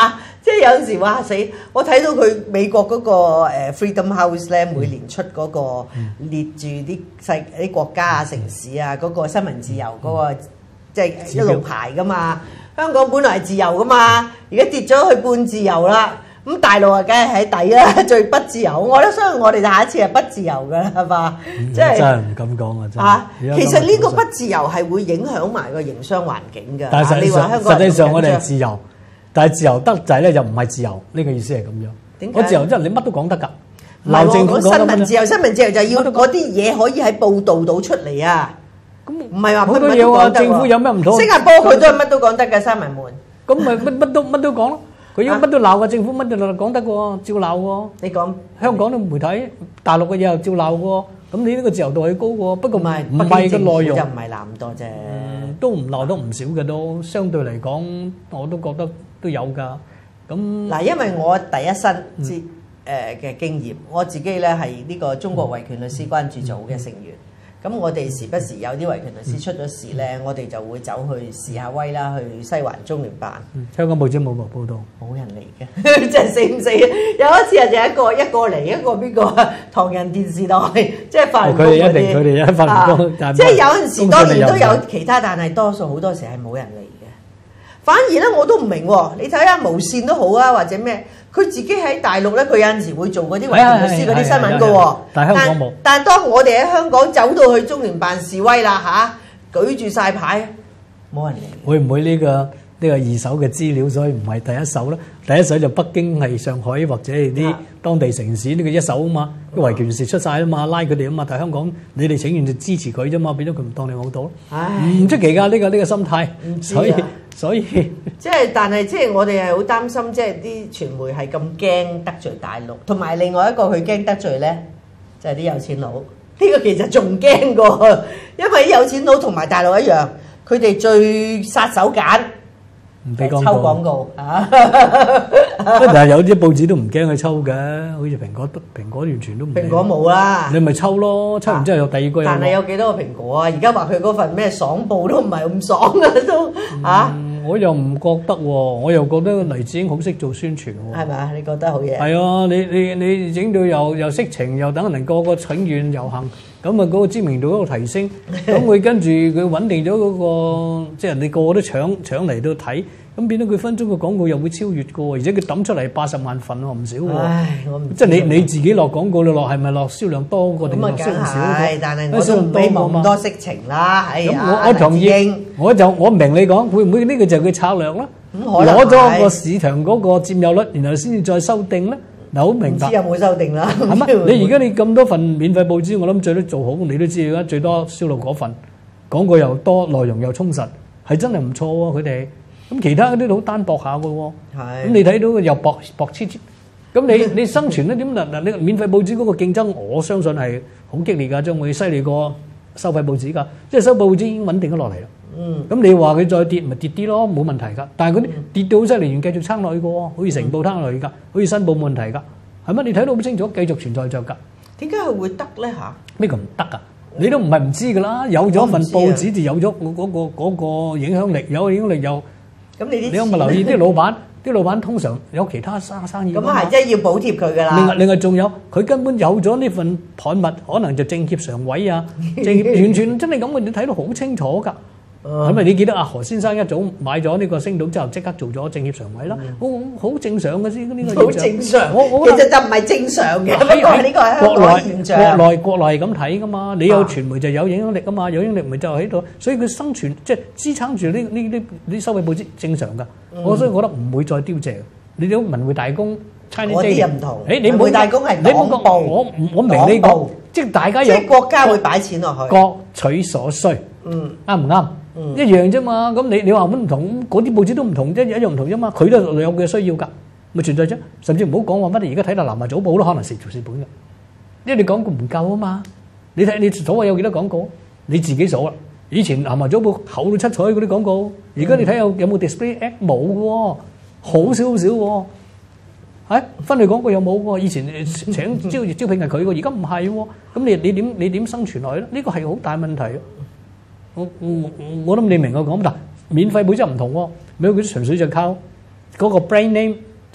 即係有陣時哇死！我睇到佢美國嗰個誒 Freedom House 咧，每年出嗰個列住啲世啲國家啊、城市啊嗰個新聞自由嗰個，即係一路排噶嘛。香港本來係自由噶嘛，而家跌咗去半自由啦。咁大陸啊，梗係喺底啦，最不自由。我都相信我哋下一次係不自由㗎啦，係嘛？即係真係唔敢講啊！真係啊，其實呢個不自由係會影響埋個營商環境㗎。 但係你話香港實際上我哋係自由，但係自由得滯咧，又唔係自由。呢個意思係咁樣。 點解？ 我自由即係你乜都講得㗎。 鬧政府新聞自由，新聞自由就係要嗰啲嘢可以喺報導到出嚟啊！咁唔係話好多嘢喎，政府有咩唔妥？ 新加坡佢都係乜都講得嘅，三文門。 咁咪乜乜都乜都講咯。佢要乜都鬧嘅，政府乜都講得嘅喎，照鬧喎。 你講香港啲媒體，大陸嘅嘢又照鬧喎。咁你呢個自由度係高喎，不過唔係唔係個內容就唔係鬧咁多啫。 都唔鬧得唔少嘅都，相對嚟講我都覺得都有㗎。咁嗱，因為我第一身之誒嘅經驗，我自己咧係呢個中國維權律師關注組嘅成員。咁我哋時不時有啲維權律師出咗事咧，我哋就會走去示下威啦，去西環中聯辦。 香港報紙冇冇報道， 冇人嚟嘅，真係死唔死？有一次啊，就一個一個嚟，一個邊個啊？唐人電視台，即係法輪功嗰啲。 佢哋一定佢哋一法輪功， 即係有陣時當然都有其他，但係多數好多時係冇人嚟嘅。反而咧，我都唔明喎。你睇下無線都好啊，或者咩？佢自己喺大陸咧，佢有陣時會做嗰啲維權律師嗰啲新聞嘅喎。 但係香港冇。 但係當我哋喺香港走到去中聯辦示威啦嚇，舉住晒牌，冇人嚟。 會唔會呢個呢個二手嘅資料，所以唔係第一手咧？第一手就北京係上海或者係啲當地城市呢個一手啊嘛，啲維權事出晒啊嘛，拉佢哋啊嘛。但係香港你哋請願就支持佢啫嘛，變咗佢唔當你好到咯。唔出奇㗎，呢個呢個心態。所以所以即係，但係即係我哋係好擔心，即係啲傳媒係咁驚得罪大陸，同埋另外一個佢驚得罪咧，就係啲有錢佬。呢個其實仲驚過，因為啲有錢佬同埋大陸一樣，佢哋最殺手鐧。 唔俾廣抽廣告啊！ 但係有啲報紙都唔驚佢抽嘅，好似蘋果，蘋果完全都唔。 蘋果冇啦， 你咪抽咯，抽完之後有第二個。 但係有幾多個蘋果啊？而家話佢嗰份咩爽報都唔係咁爽啊，都嚇。 我又唔覺得喎，我又覺得黎智英好識做宣傳喎。 係咪啊？你覺得好嘢？ 係啊，你你你整到又又色情，又等人個個請願遊行，咁啊嗰個知名度嗰個提升，咁佢跟住佢穩定咗嗰個，即係人哋個個都搶搶嚟到睇。咁變咗佢分鐘個廣告又會超越過，而且佢抌出嚟八十萬份喎，唔少喎。 唉，我唔即係你你自己落廣告，你落係咪落銷量多過定落銷量少過？ 但係我都唔希望咁多色情啦。係啊， 我我同意，我就我唔明你講會唔會呢個就係佢策略啦？攞咗個市場嗰個佔有率，然後先至再修訂咧。嗱，好明白。 唔知有冇修訂啦？ 係乜？你而家你咁多份免費報紙，我諗最多做好，你都知而家最多銷路嗰份廣告又多，內容又充實，係真係唔錯喎，佢哋。咁其他嗰啲好單薄下嘅喎，咁你睇到又薄薄黐黐，咁你你生存咧點嗱嗱？你免費報紙嗰個競爭，我相信係好激烈㗎，將會犀利過收費報紙㗎。即係收費報紙已經穩定咗落嚟啦。嗯，咁你話佢再跌咪跌啲咯，冇問題㗎。但係嗰啲跌到好犀利，仍繼續撐落去嘅喎，好似成報撐落去㗎，好似新報冇問題㗎，係咪？你睇到好清楚，繼續存在着㗎。 點解佢會得咧嚇？ 呢個唔得㗎。你都唔係唔知㗎啦，有咗份報紙就有咗嗰個嗰個影響力，有影響力又。咁你啲你有冇留意啲老闆？啲老闆通常有其他生生意。咁啊係，即係要補貼佢㗎啦。另外另外仲有，佢根本有咗呢份刊物，可能就政協常委啊，政協完全真係咁嘅，你睇到好清楚㗎。咁咪你記得阿何先生一早買咗呢個星島之後，即刻做咗政協常委啦，好好正常嘅先呢個。好正常，我我其實就唔係正常嘅，不過呢個係香港現象。國內國內係咁睇㗎嘛，你有傳媒就有影響力㗎嘛，有影響力咪就喺度，所以佢生存即係支撐住呢呢呢啲收費報紙正常㗎。我所以覺得唔會再凋謝。你啲文匯大公、China Daily，嗰啲又唔同。誒，你文匯大公係黨報，我我明你講，即係大家有。即係國家會擺錢落去。各取所需。嗯，啱唔啱？一樣啫嘛，咁你你話乜唔同？嗰啲報紙都唔同啫，一樣唔同啫嘛。佢都有佢嘅需要㗎，咪存在啫。甚至唔好講話乜，你而家睇到南華早報都可能蝕做蝕本嘅，因為你廣告唔夠啊嘛。你睇你所謂有幾多廣告，你自己數啦。以前南華早報厚到七彩嗰啲廣告，而家你睇有有冇 display act 冇喎，好少好少喎。係分類廣告又冇喎，以前請招招聘係佢喎，而家唔係喎。咁你你點你點生存落去咧？呢個係好大問題。我我我諗你明我講，但免費報紙唔同喎，美國嗰啲純粹就靠嗰個 brand name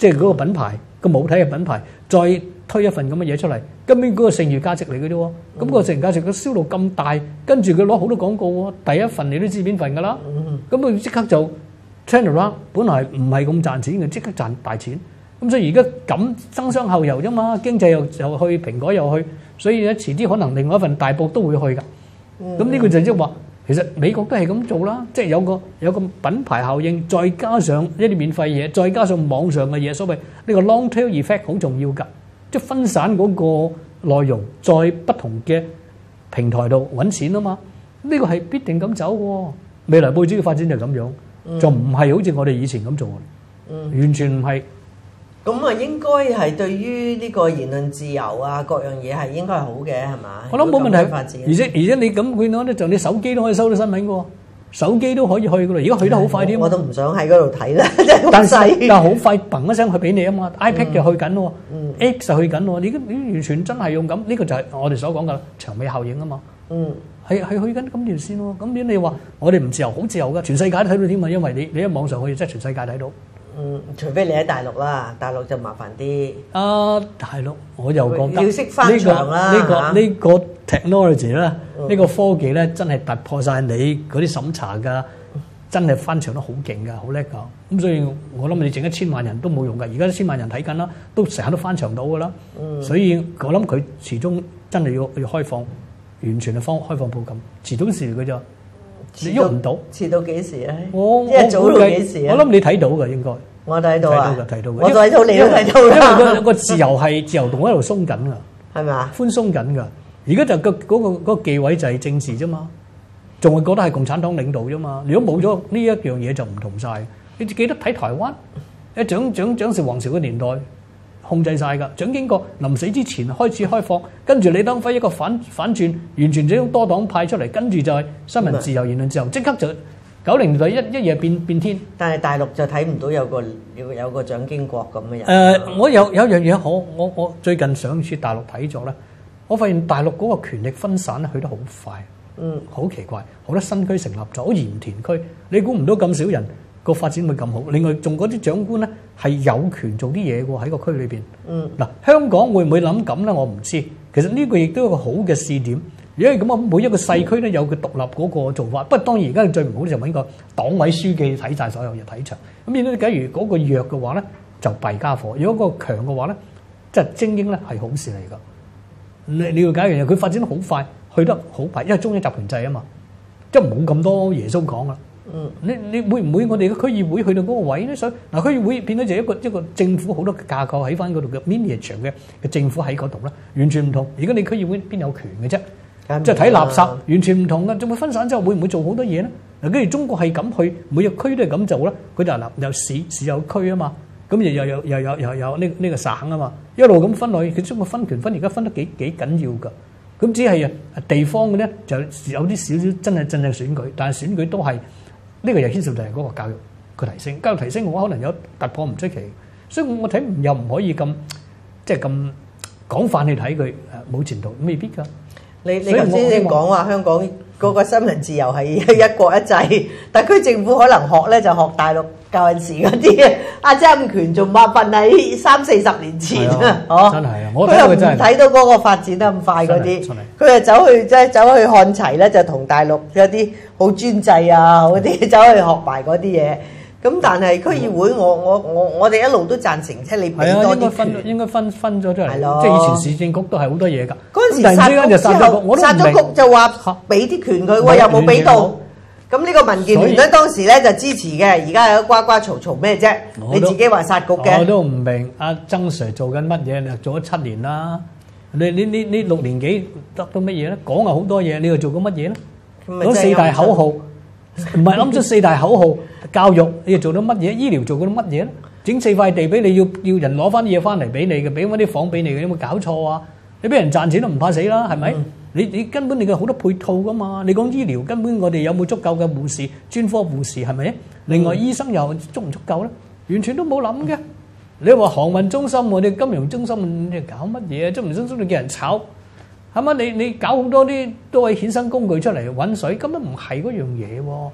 即係嗰個品牌個母體嘅品牌，再推一份咁嘅嘢出嚟，根本嗰個剩餘價值嚟嘅啫喎。咁個剩餘價值佢銷路咁大，跟住佢攞好多廣告喎，第一份你都知邊份㗎啦。咁佢即刻就 turn around，本來唔係咁賺錢嘅，即刻賺大錢。咁所以而家咁爭相後遊啫嘛，經濟又又去，蘋果又去，所以咧遲啲可能另外一份大報都會去㗎。咁呢個就即係話，其實美國都係咁做啦，即係有個有個品牌效應，再加上一啲免費嘢，再加上網上嘅嘢，所謂呢個 long tail effect 好重要㗎。即係分散嗰個內容，在不同嘅平台度揾錢啊嘛，呢個係必定咁走嘅。未來報紙嘅發展就係咁樣，嗯、就唔係好似我哋以前咁做，嗯、完全唔係。 咁啊，應該係對於呢個言論自由啊，各樣嘢係應該係好嘅，係嘛？ 我諗冇問題。發展而且而且你咁見到咧，就你手機都可以收到新聞嘅喎。手機都可以去噶啦，而家去得好快添。 我都唔想喺嗰度睇啦，真係好但細。 但係好快，砰一聲去俾你啊嘛 ！iPad 就去緊咯，X 就去緊咯。你而家你完全真係用咁，呢個就係我哋所講嘅長尾效應啊嘛。嗯，係係去緊咁條線喎。咁點你話我哋唔自由？好自由噶，全世界都睇到添啊！因為你你喺網上去，即係全世界睇到。 嗯，除非你喺大陸啦，大陸就麻煩啲。 啊，大陸我又覺得要識翻牆啦， 呢個呢個 technology 啦，呢個科技咧真係突破曬你嗰啲審查㗎。真係翻牆得好勁㗎，好叻㗎。咁所以我諗你整一千萬人都冇用㗎。而家一千萬人睇緊啦，都成日都翻牆到㗎啦。嗯、所以我諗佢始終真係要要開放，完全係方開放普及。遲到時佢就你喐唔到。遲到幾時啊？我即係早到幾時啊？我諗你睇到㗎應該。我睇到啊！睇到㗎，睇到㗎。我睇到你都睇到啦。因為個個自由係自由度喺度鬆緊㗎，係咪啊？寬鬆緊㗎。而家就個嗰個嗰個忌諱就係政治啫嘛。仲係覺得係共產黨領導啫嘛？如果冇咗呢一樣嘢就唔同晒。你記得睇台灣，誒蔣蔣蔣氏王朝嘅年代控制晒㗎。蔣經國臨死之前開始開放，跟住李登輝一個反反轉，完全將多黨派出嚟，跟住就係新聞自由、言論自由，即刻就九零年代一一夜變變天。但係大陸就睇唔到有個有有個蔣經國咁嘅人。誒、呃，我有有樣嘢好，我我最近上次大陸睇咗咧，我發現大陸嗰個權力分散咧去得好快。嗯，好奇怪，好多新區成立咗，好鹽田區，你估唔到咁少人個發展會咁好。另外，仲嗰啲長官咧係有權做啲嘢喎喺個區裏邊。嗯，嗱，香港會唔會諗咁咧？我唔知。其實呢個亦都係一個好嘅試點。如果係咁啊，每一個細區咧有佢獨立嗰個做法。不過當然而家最唔好就揾個黨委書記睇晒所有嘢睇場。咁變咗，假如嗰個弱嘅話咧，就弊家伙；如果個強嘅話咧，即係精英咧係好事嚟㗎。你你要解一樣嘢，佢發展得好快。去得好快，因為中央集權制啊嘛，即係冇咁多耶穌講啦。嗯，你你會唔會我哋嘅區議會去到嗰個位咧？所以嗱，區議會變咗就一個一個政府好多架構喺翻嗰度嘅 miniature 嘅嘅政府喺嗰度啦，完全唔同。而家你區議會邊有權嘅啫？即係睇垃圾，完全唔同嘅。仲會分散之後，會唔會做好多嘢咧？嗱，跟住中國係咁去，每個區都係咁做啦。佢就嗱有市市有區啊嘛，咁又又又又又有呢呢個省啊嘛，一路咁分落去，佢中國分權分而家分得幾幾緊要㗎。咁只係啊地方嘅咧，就有啲少少真係真正選舉，但係選舉都係呢、這個又牽涉到係嗰個教育個提升，教育提升嘅話可能有突破唔出奇，所以我睇又唔可以咁即係咁廣泛去睇佢誒冇前途，未必㗎。你你頭先你講話香港嗰個新聞自由係一國一制，特區政府可能學咧就學大陸舊陣時嗰啲阿曾權仲麻煩喺三四十年前啊，哦，真係啊，我佢又唔睇到嗰個發展得咁快嗰啲，佢又走去即係走去看齊咧，就同大陸有啲好專制啊嗰啲走去學埋嗰啲嘢。咁但係區議會，我我我我哋一路都贊成，即係你俾多啲權。係啊，應該分應該分分咗出嚟。係咯，即係以前市政局都係好多嘢㗎。嗰陣時殺局之後，殺咗局就話俾啲權佢，我又冇俾到。咁呢個民建聯咧當時咧就支持嘅，而家有呱呱嘈嘈咩啫？你自己話殺局嘅。我都唔明阿曾 Sir 做緊乜嘢？做咗七年啦，你你你你六年幾得到乜嘢咧？講啊好多嘢，你又做過乜嘢咧？嗰四大口號。唔係諗出四大口號，教育你又做到乜嘢？醫療做到乜嘢咧？整四塊地俾你，要要人攞翻啲嘢翻嚟俾你嘅，俾翻啲房俾你嘅，有冇搞錯啊？你俾人賺錢都唔怕死啦，係咪？嗯、你你根本你嘅好多配套噶嘛？你講醫療根本我哋有冇足夠嘅護士、專科護士係咪？另外、嗯、醫生又足唔足夠咧？完全都冇諗嘅。你話航運中心，我哋金融中心，你搞乜嘢？金融中心你叫人炒。係嘛？你你搞好多啲都係衍生工具出嚟揾水，根本唔係嗰樣嘢喎。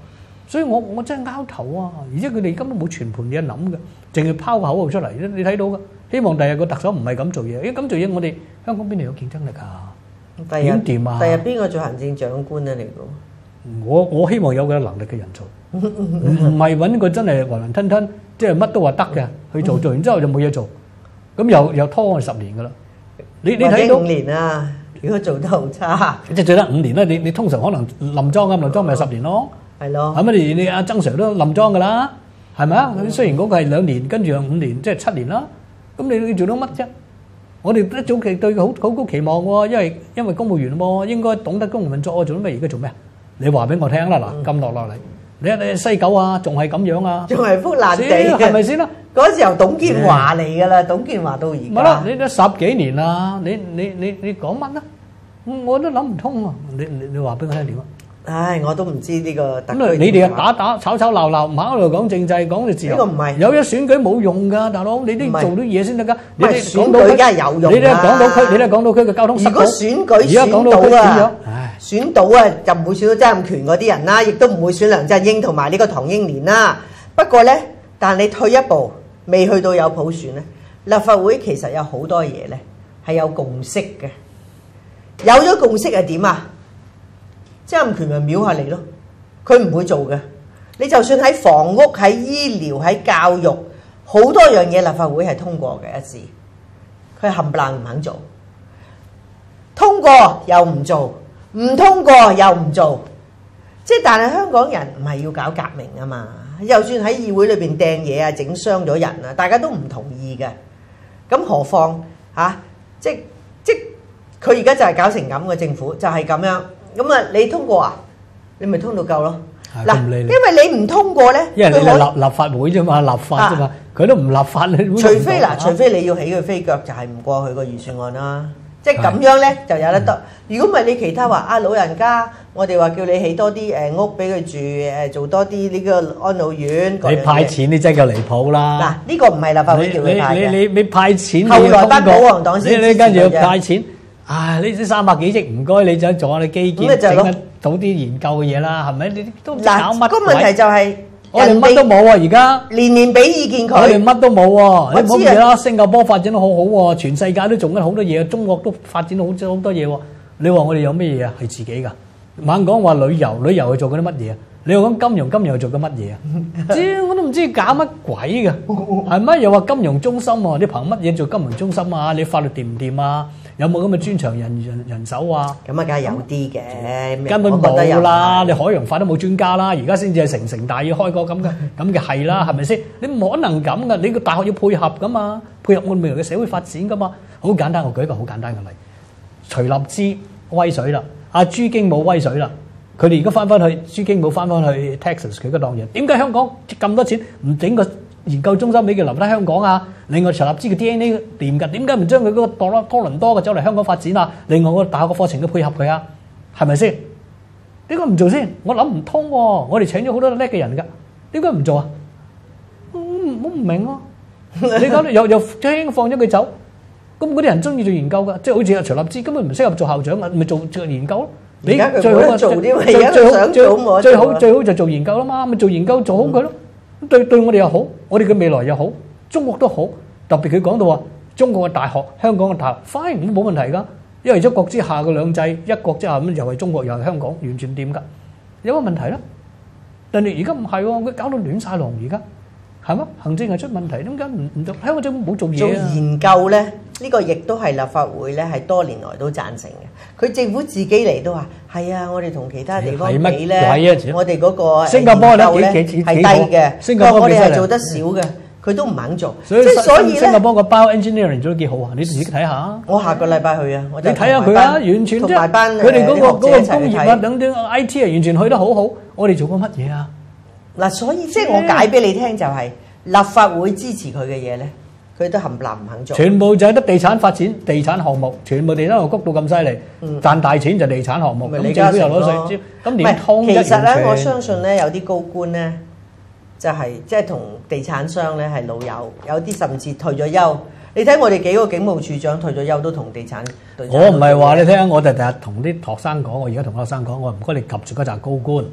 所以我我真係拗頭啊！而且佢哋根本冇全盤嘢諗嘅，淨係拋個口號出嚟，你睇到嘅。希望第日個特首唔係咁做嘢，因為咁做嘢我哋香港邊度有競爭力啊？點掂啊？ 第日邊個做行政長官咧？嚟講， 我我希望有個能力嘅人做，唔唔係揾個真係雲雲吞吞，即係乜都話得嘅去做，做完之後就冇嘢做，咁又又拖我十年噶啦。你你睇到五年啊？如果做得好差， 即係最得五年啦。你你通常可能冧莊咁，冧莊咪十年咯。 係咯。 係咪你你阿曾 Sir 都冧莊噶啦？係咪啊？雖然嗰個係兩年，跟住又五年，即係七年啦。咁你你做到乜啫？我哋一早期對佢好好高期望喎，因為因為公務員喎，應該懂得公務運作。我做咗咩？而家做咩啊？你話俾我聽啦，嗱，咁落落嚟，你你西九啊，仲係咁樣啊？仲係覆爛地， 係咪先啦？ 嗰時由董建華嚟㗎啦，董建華到而家。 咪咯，你都十幾年啦，你你你你講乜啊？我都諗唔通啊！你你你話俾我聽點啊？ 唉，我都唔知呢個特區。 咁你哋啊打打吵吵鬧鬧，唔喺度講政制，講嘅自由。 呢個唔係有咗選舉冇用㗎，大佬，你都要做到嘢先得㗎。 唔係選舉梗係有用啦。 你都講到區，你都講到區嘅交通。 如果選舉選到啊，選到啊就唔會選到曾蔭權嗰啲人啦，亦都唔會選梁振英同埋呢個唐英年啦。不過咧，但你退一步，未去到有普選咧，立法會其實有好多嘢咧係有共識嘅。有咗共識係點啊？曾蔭權咪秒下你咯，佢唔會做嘅。你就算喺房屋、喺醫療、喺教育，好多樣嘢立法會係通過嘅一次，佢冚唪唥唔肯做，通過又唔做，唔通過又唔做。即係但係香港人唔係要搞革命啊嘛，就算喺議會裏邊掟嘢啊、整傷咗人啊，大家都唔同意嘅。咁何況嚇、啊，即即佢而家就係搞成咁嘅政府，就係、是、咁樣。咁啊，你通過啊？你咪通到夠咯。嗱，因為你唔通過咧， 因為你立立法會啫嘛，立法啫嘛，佢、啊、都唔立法，你除非嗱，除非你要起佢飛腳，就係、是、唔過佢個預算案啦。即係咁樣咧，就有得得。如果唔係你其他話啊，老人家，我哋話叫你起多啲誒屋俾佢住，誒做多啲呢個安老院。 你派錢你真係夠離譜啦！ 嗱，呢個唔係立法會叫佢派嘅。 你你你派錢， 後來班保皇黨先你你跟住要派錢。唉，呢啲三百幾億唔該，你就做下你基建，整得到啲研究嘅嘢啦，係咪？你都唔知搞乜鬼？ 個問題就係我哋乜都冇喎，而家年年俾意見佢。 我哋乜都冇喎，你唔好記啦。新加坡發展得好好喎，全世界都做緊好多嘢，中國都發展到好好多嘢喎。你話我哋有咩嘢啊？係自己㗎。猛講話旅遊，旅遊係做緊啲乜嘢啊？你又講金融，金融係做緊乜嘢啊？知我都唔知搞乜鬼㗎，係咪？又話金融中心喎，你憑乜嘢做金融中心啊？你法律掂唔掂啊？有冇咁嘅專長人人人手啊？ 咁啊，梗係有啲嘅， 根本冇啦！你海洋法都冇專家啦，而家先至係成城大要開個咁嘅咁嘅係啦，係咪先？你冇可能咁噶，你個大學要配合噶嘛，配合我哋未來嘅社會發展噶嘛。好簡單，我舉一個好簡單嘅例，徐立之威水啦，阿朱經武威水啦，佢哋而家翻翻去朱經武翻翻去 Texas 佢嗰檔嘢，點解香港咁多錢唔整個研究中心俾佢留低香港啊？另外徐立之嘅 D N A 掂㗎，點解唔將佢嗰個多多倫多嘅走嚟香港發展啊？另外個大學嘅課程都配合佢啊，係咪先？點解唔做先？我諗唔通喎，我哋請咗好多叻嘅人㗎，點解唔做啊？我我唔明啊！你講又又輕放咗佢走，咁嗰啲人中意做研究㗎，即係好似阿徐立之根本唔適合做校長啊，咪做做研究咯。你最好啊，最最好最最好最好就做研究啦嘛，咪做研究做好佢咯。對對我哋又好，我哋嘅未來又好，中國都好。特別佢講到話，中國嘅大學、香港嘅大學，fine 冇問題㗎。因為一國之下嘅兩制，一國之下咁又係中國又係香港，完全掂㗎。有乜問題咧？但係而家唔係喎，佢搞到亂晒龍，而家係咩？行政係出問題，點解唔唔做？香港政府冇做嘢啊？做研究咧，呢個亦都係立法會咧，係多年來都贊成嘅。佢政府自己嚟都話係啊，我哋同其他地方比咧，我哋嗰個新加坡咧係低嘅，新加坡我哋係做得少嘅。佢都唔肯做，即係所以咧，新加坡個 bio-engineering 做得幾好啊！你自己睇下。我下個禮拜去啊！你睇下佢啊，完全即係佢哋嗰個嗰個工業啊等等 I T 啊，完全去得好好。我哋做過乜嘢啊？嗱，所以即係我解俾你聽就係立法會支持佢嘅嘢咧，佢都冚唪唥唔肯做。全部就係得地產發展、地產項目，全部地產項目谷到咁犀利，賺大錢就地產項目。咁政府又攞稅，咁點通一完全？其實咧，我相信咧，有啲高官咧。就係即係同地產商咧係老友，有啲甚至退咗休。你睇我哋幾個警務處長退咗休都同地產。我唔係話你聽，我就第日同啲學生講，我而家同學生講，我唔該你及住嗰紮高官，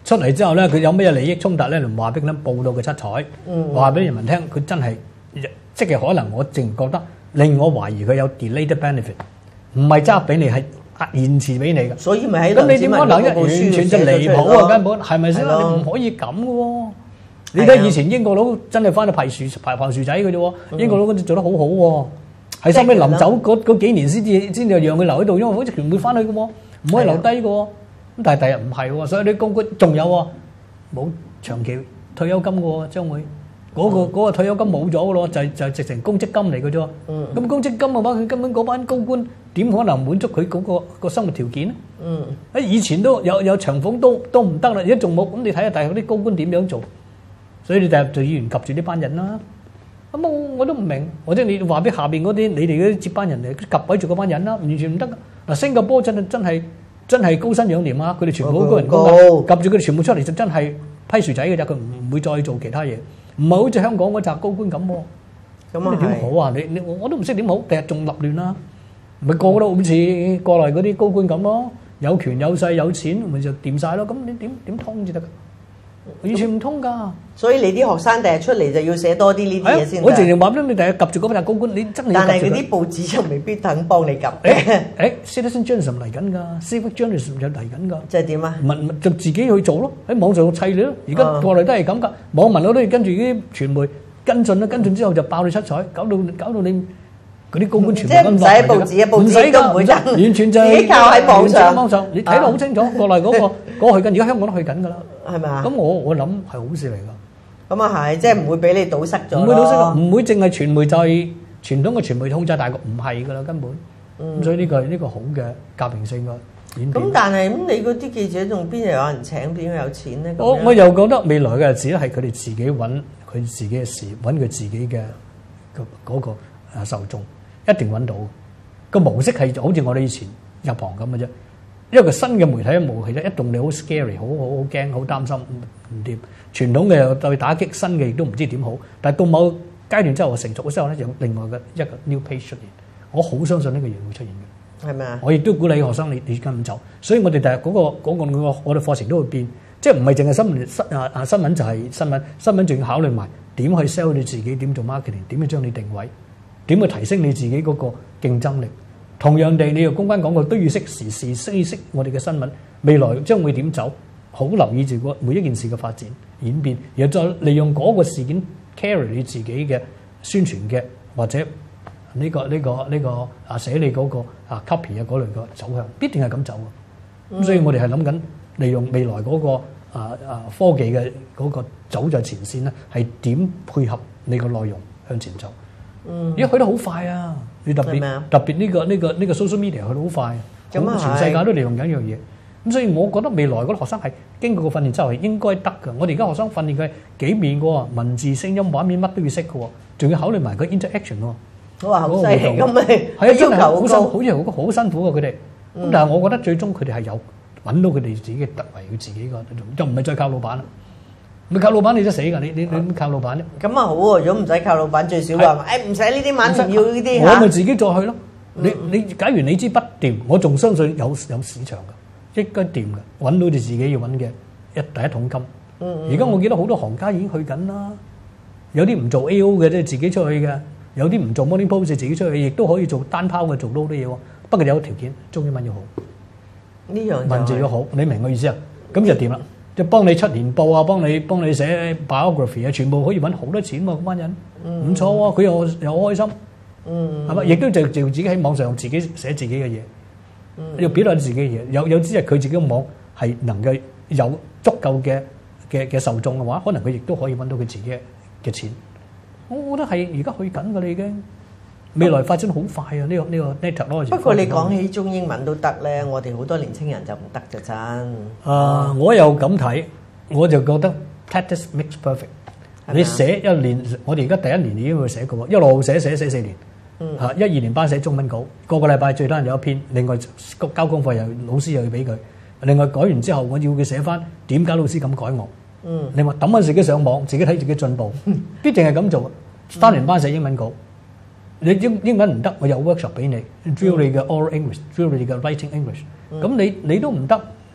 出嚟之後咧，佢有咩利益衝突咧，就話俾佢聽，報到佢七彩，話俾人民聽，佢真係即係可能我淨覺得令我懷疑佢有 delayed benefit， 唔係揸俾你係延遲俾你嘅。 所以咪喺咁你點可能一完全就離譜啊？根本係咪先？你唔可以咁嘅喎。你睇以前英國佬真係翻到排樹排排樹仔嘅啫喎，英國佬嗰啲做得好好喎，係收尾臨走嗰嗰幾年先至先至讓佢留喺度，因為好似全部翻去嘅喎，唔可以留低嘅喎。咁但係第日唔係喎，所以啲公官仲有喎，冇長期退休金嘅喎，將會嗰個嗰個退休金冇咗嘅咯，就就直情公積金嚟嘅啫。咁公積金嘅話，佢根本嗰班高官點可能滿足佢嗰個個生活條件咧？喺以前都有有長俸都都唔得啦，而家仲冇。咁你睇下大學啲高官點樣做？所以你第日就議員及住呢班人啦。咁我我都唔明，或者你話俾下邊嗰啲你哋嗰啲接班人嚟及鬼住嗰班人啦，完全唔得噶。嗱，新加坡真係真係真係高薪養廉啊！佢哋全部好高人工㗎，及住佢哋全部出嚟就真係批薯仔嘅啫，佢唔會再做其他嘢，唔係好似香港嗰紮高官咁喎。咁你點好啊？你你我我都唔識點好，第日仲立亂啦，咪個個都好似過嚟嗰啲高官咁咯，有權有勢有錢，咪就掂曬咯。咁你點點通至得㗎？完全唔通㗎， 所以你啲學生第日出嚟就要寫多啲呢啲嘢先得。 我直情話俾你，第日及住嗰班高官，你真係要及住佢。 但係嗰啲報紙就未必肯幫你及。 誒誒，citizen journalism 嚟緊㗎 ，civic journalism 就嚟緊㗎。 即係點啊？ 咪咪就自己去做咯，喺網上砌你咯。而家過嚟都係咁㗎，網民我都要跟住啲傳媒跟進啦，跟進之後就爆你七彩，搞到搞到你嗰啲高官全部咁落嚟㗎。即係唔使喺報紙啊，報紙都唔會登，完全就係自己靠喺網上。網上你睇得好清楚，國內嗰個嗰個去緊，而家香港都去緊㗎啦。係咪啊？咁我我諗係好事嚟㗎。咁啊係，即係唔會俾你堵塞咗。唔會堵塞㗎，唔會淨係傳媒就係傳統嘅傳媒控制大局，唔係㗎啦根本。咁所以呢個係呢個好嘅革命性嘅演變。咁但係咁你嗰啲記者仲邊度有人請，邊度有錢咧？我我又覺得未來嘅日子咧係佢哋自己揾佢自己嘅事，揾佢自己嘅嗰個誒受眾，一定揾到。個模式係好似我哋以前入行咁嘅啫。因為個新嘅媒體嘅武器咧，一動你好 scary， 好好好驚，好擔心唔掂。傳統嘅又對打擊，新嘅亦都唔知點好。但係到某階段之後，成熟嘅時候咧，有另外嘅一個 new page 出現。我好相信呢個嘢會出現嘅。係咪啊？我亦都鼓勵學生你你跟咁走。所以我哋第日嗰個嗰個嗰個我哋課程都會變，即係唔係淨係新聞新啊啊新聞就係新聞，新聞仲要考慮埋點去 sell 你自己，點做 marketing， 點去將你定位，點去提升你自己嗰個競爭力。同樣地，你要公關廣告都要識時事，識識我哋嘅新聞，未來將會點走，好留意住個每一件事嘅發展演變，然後再利用嗰個事件 carry 你自己嘅宣傳嘅或者呢個呢個呢個啊寫你嗰個啊 copy 啊嗰類嘅走向，必定係咁走嘅。咁所以我哋係諗緊利用未來嗰個啊啊科技嘅嗰個走在前線咧，係點配合你個內容向前走。嗯，而家去得好快啊！你特別特別呢個呢個呢個 social media 去得好快，咁全世界都利用緊一樣嘢。咁所以我覺得未來嗰啲學生係經過個訓練之後係應該得㗎。我哋而家學生訓練佢幾面嘅喎，文字、聲音、畫面乜都要識嘅喎，仲要考慮埋個 interaction 喎。我話好犀利咁咪，係啊，真係好辛，好似好好辛苦啊！佢哋咁，但係我覺得最終佢哋係有揾到佢哋自己嘅特為，佢自己個就唔係再靠老闆啦。唔靠老闆你都死㗎，你你你靠老闆啫。咁啊好喎，如果唔使靠老闆，最少話誒唔使呢啲晚唔要呢啲嚇。我咪自己再去咯。你你假如你知不掂，我仲相信有有市場㗎，應該掂㗎，揾到你自己要揾嘅一第一桶金。而家我記得好多行家已經去緊啦，有啲唔做 A O 嘅即係自己出去嘅，有啲唔做 morning post 自己出去，亦都可以做單拋嘅，做到好多嘢喎。不過有個條件，中英文要好，呢樣文字要好，你明我意思啊？咁就掂啦。即係幫你出年報啊，幫你幫你寫 biography 啊，全部可以揾好多錢喎！嗰班人唔錯喎，佢又又開心，係咪？亦都就就自己喺網上自己寫自己嘅嘢，要表達自己嘅嘢。有有啲日佢自己嘅網係能夠有足夠嘅嘅嘅受眾嘅話，可能佢亦都可以揾到佢自己嘅錢。我覺得係而家去緊㗎啦已經。未來發展好快啊！呢個呢個 technology。不過你講起中英文都得咧，我哋好多年青人就唔得就真。啊，我又咁睇，我就覺得 practice makes perfect。你寫一年，我哋而家第一年已經會寫過，一路寫寫寫四年。嗯。嚇，一二年班寫中文稿，個個禮拜最多人有一篇，另外交功課又老師又要俾佢，另外改完之後我要佢寫翻點解老師咁改我。嗯。另外抌翻自己上網，自己睇自己進步，必定係咁做。三年班寫英文稿。你英英文唔得，我有 workshop 俾你 drill 你嘅 oral English，drill 你嘅 writing English。咁你你都唔得，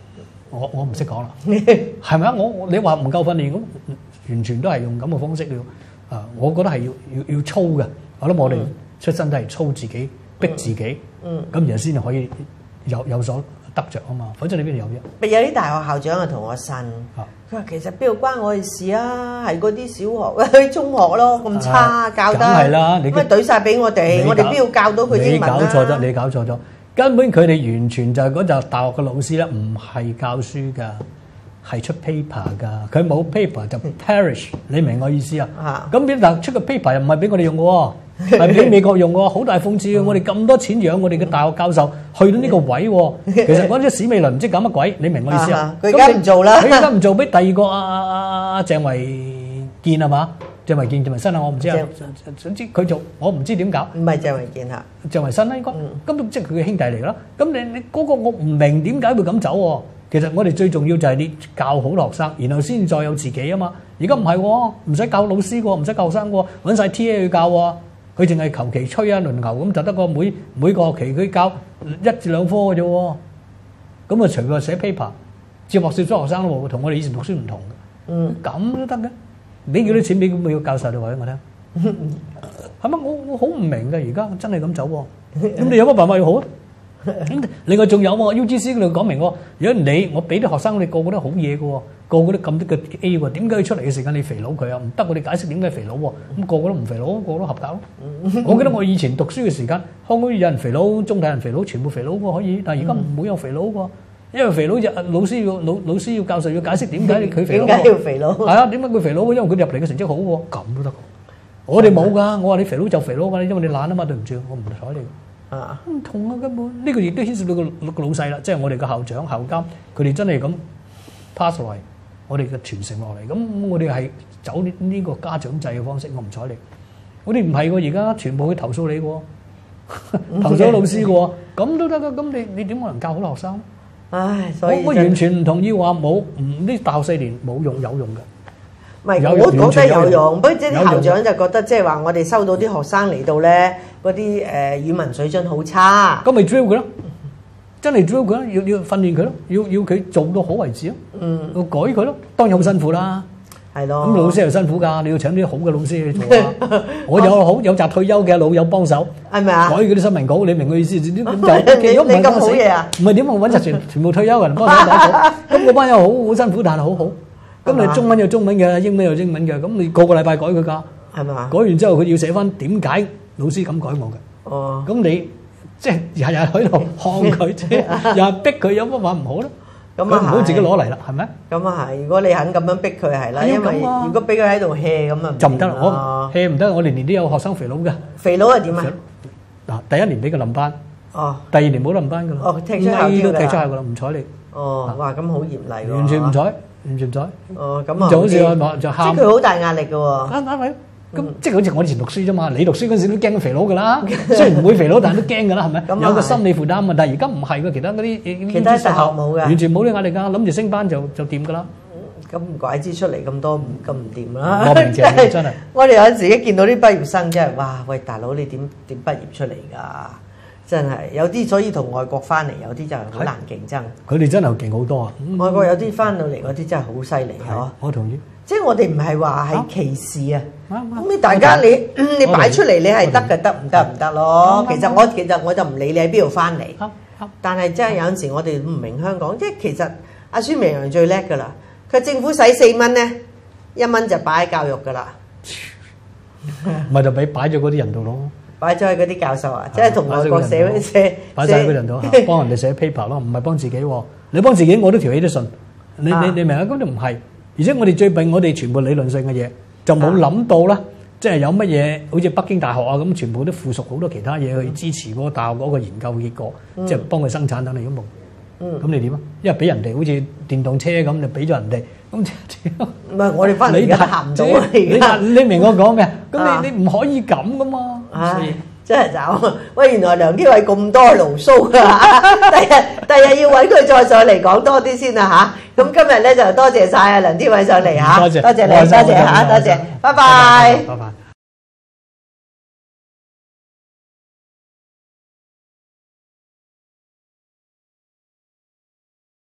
我我唔識講啦，係咪啊？我我你話唔夠訓練咁，完全都係用咁嘅方式要啊！我覺得係要要要操嘅。我諗我哋出身都係操自己，逼自己， 嗯， 咁然後先至可以有有所得着啊嘛。否則你邊度有啫？ 咪有啲大學校長啊同我呻，佢話其實邊度關我哋事啊？係嗰啲小學、嗰啲中學咯，咁差教得， 梗係啦，你咁咪懟曬俾我哋，我哋邊度教到佢英文啊？ 你搞錯咗，你搞錯咗。根本佢哋完全就係嗰就大學嘅老師咧，唔係教書㗎，係出 paper 㗎。佢冇 paper 就 perish，你明我意思啊？咁邊嗱出個 paper 又唔係俾我哋用嘅喎，係俾美國用喎，好大諷刺嘅。我哋咁多錢養我哋嘅大學教授，去到呢個位喎，其實嗰啲史美倫唔知搞乜鬼，你明我意思啊？ 佢而家唔做啦， 佢而家唔做，俾第二個阿阿阿阿鄭維健係嘛？鄭維健、鄭維新啊，我唔知啊。總之佢做，我唔知點搞。 唔係鄭維健嚇， 鄭維新啦應該。咁即係佢嘅兄弟嚟㗎啦。咁你你嗰個我唔明點解會咁走喎？其實我哋最重要就係你教好學生，然後先再有自己啊嘛。而家唔係喎，唔使教老師喎，唔使教學生喎，揾曬 T A 去教喎。佢淨係求其吹啊輪牛咁就得個每每個學期佢教一至兩科嘅啫喎。咁啊，除佢寫 paper，接學少咗學生咯，同我哋以前讀書唔同嘅。 嗯， 咁都得嘅。俾幾多錢俾每個教授你話俾我聽，係咪？我我好唔明嘅，而家真係咁走喎。咁你有乜辦法要好啊？另外仲有喎 ，U G C 嗰度講明喎，如果你我俾啲學生，你個個都好嘢嘅喎，個個都咁多嘅 A 喎，點解佢出嚟嘅時間你肥佬佢啊？唔得，我哋解釋點解肥佬喎？咁個個都唔肥佬，個個都合格咯。我記得我以前讀書嘅時間，香港有人肥佬，中大人肥佬，全部肥佬喎可以，但係而家唔會有肥佬喎。因為肥佬就老師要老老師要教授要解釋點解佢肥佬， 點解要肥佬？ 係啊，點解佢肥佬？因為佢入嚟嘅成績好喎，咁都得。我哋冇㗎，我話你肥佬就肥佬㗎，因為你懶啊嘛，對唔住，我唔睬你。啊，唔同啊根本，呢個亦都牽涉到個個老細啦，即係我哋嘅校長校監，佢哋真係咁 pass 落嚟，我哋嘅傳承落嚟，咁我哋係走呢呢個家長制嘅方式，我唔睬你。我哋唔係喎，而家全部去投訴你喎，投訴老師嘅喎，咁都得㗎，咁你你點可能教好學生？ 唉，所以我完全唔同意話冇，唔啲大學四年冇用，有用嘅。 唔係，我覺得有用，不過即係啲校長就覺得即係話我哋收到啲學生嚟到咧，嗰啲誒語文水準好差。 咁咪 drill 佢咯，真係 drill 佢咯，要要訓練佢咯，要要佢做到好為止咯。嗯，要改佢咯，當然好辛苦啦。係咯。咁老師又辛苦㗎，你要請啲好嘅老師去做啊。我有好有紮退休嘅老友幫手， 係咪啊？ 改嗰啲新聞稿，你明我意思？咁就你你咁好嘢啊？ 唔係點啊？揾齊全全部退休人幫手打稿。咁嗰班友好好辛苦，但係好好。咁你中文有中文嘅，英文有英文嘅，咁你個個禮拜改佢㗎，係嘛？改完之後佢要寫翻點解老師咁改我嘅。哦。咁你即係日日喺度看佢，日日逼佢，有乜話唔好咧？咁啊，唔好自己攞嚟啦，係咪？咁啊係，如果你肯咁樣逼佢係啦，因為如果俾佢喺度 hea 咁啊，就唔得啦。我 hea 唔得，我年年都有學生肥佬嘅。肥佬係點啊？嗱，第一年俾佢臨班。哦。第二年冇臨班㗎啦。哦，踢出校㗎啦。踢出校㗎啦，唔睬你。哦，哇，咁好嚴厲喎。完全唔睬。完全唔睬。哦，咁啊，就好似我就喊。即係佢好大壓力嘅喎。啱啱係。咁即係好似我以前讀書啫嘛。你讀書嗰陣時都驚肥佬㗎啦。雖然唔會肥佬，但係都驚㗎啦，係咪？有個心理負擔啊。但係而家唔係㗎，其他嗰啲其他大學冇㗎，完全冇呢個壓力㗎。諗住升班就就掂㗎啦。咁唔怪之出嚟咁多咁唔掂啦。莫名其妙真係。我哋有陣時一見到啲畢業生真係哇，喂大佬你點點畢業出嚟㗎？真係有啲，所以同外國翻嚟有啲就係好難競爭。佢哋真係勁好多啊！外國有啲翻到嚟嗰啲真係好犀利嗬。我同意。即係我哋唔係話係歧視啊。咁你大家你你擺出嚟你係得嘅，得唔得唔得咯？其實我其實我就唔理你喺邊度翻嚟。但係真係有陣時我哋唔明香港，即係其實阿孫明揚最叻㗎啦。佢政府使四蚊咧，一蚊就擺喺教育㗎啦。咪就俾擺咗嗰啲人度咯。擺咗喺嗰啲教授啊，即係同外國寫寫擺曬喺嗰人度，幫人哋寫 paper 咯，唔係幫自己喎。你幫自己我都條氣都順。你你你明啊？咁就唔係。而且我哋最弊，我哋全部理論性嘅嘢就冇諗到啦。即係有乜嘢，好似北京大學啊咁，全部都附屬好多其他嘢去支持嗰個大學嗰個研究結果，即係幫佢生產等你都冇。咁你點啊？因為俾人哋好似電動車咁，就俾咗人哋。咁唔係我哋翻嚟而家行唔到啊！你你明我講咩？咁你你唔可以咁噶嘛？唉，真係就喂，原來梁天偉咁多牢騷㗎，第日第日要揾佢再上嚟講多啲先啦嚇。咁今日咧就多謝曬啊梁天偉上嚟嚇，多謝多謝你，多謝嚇，多謝，拜拜。拜拜。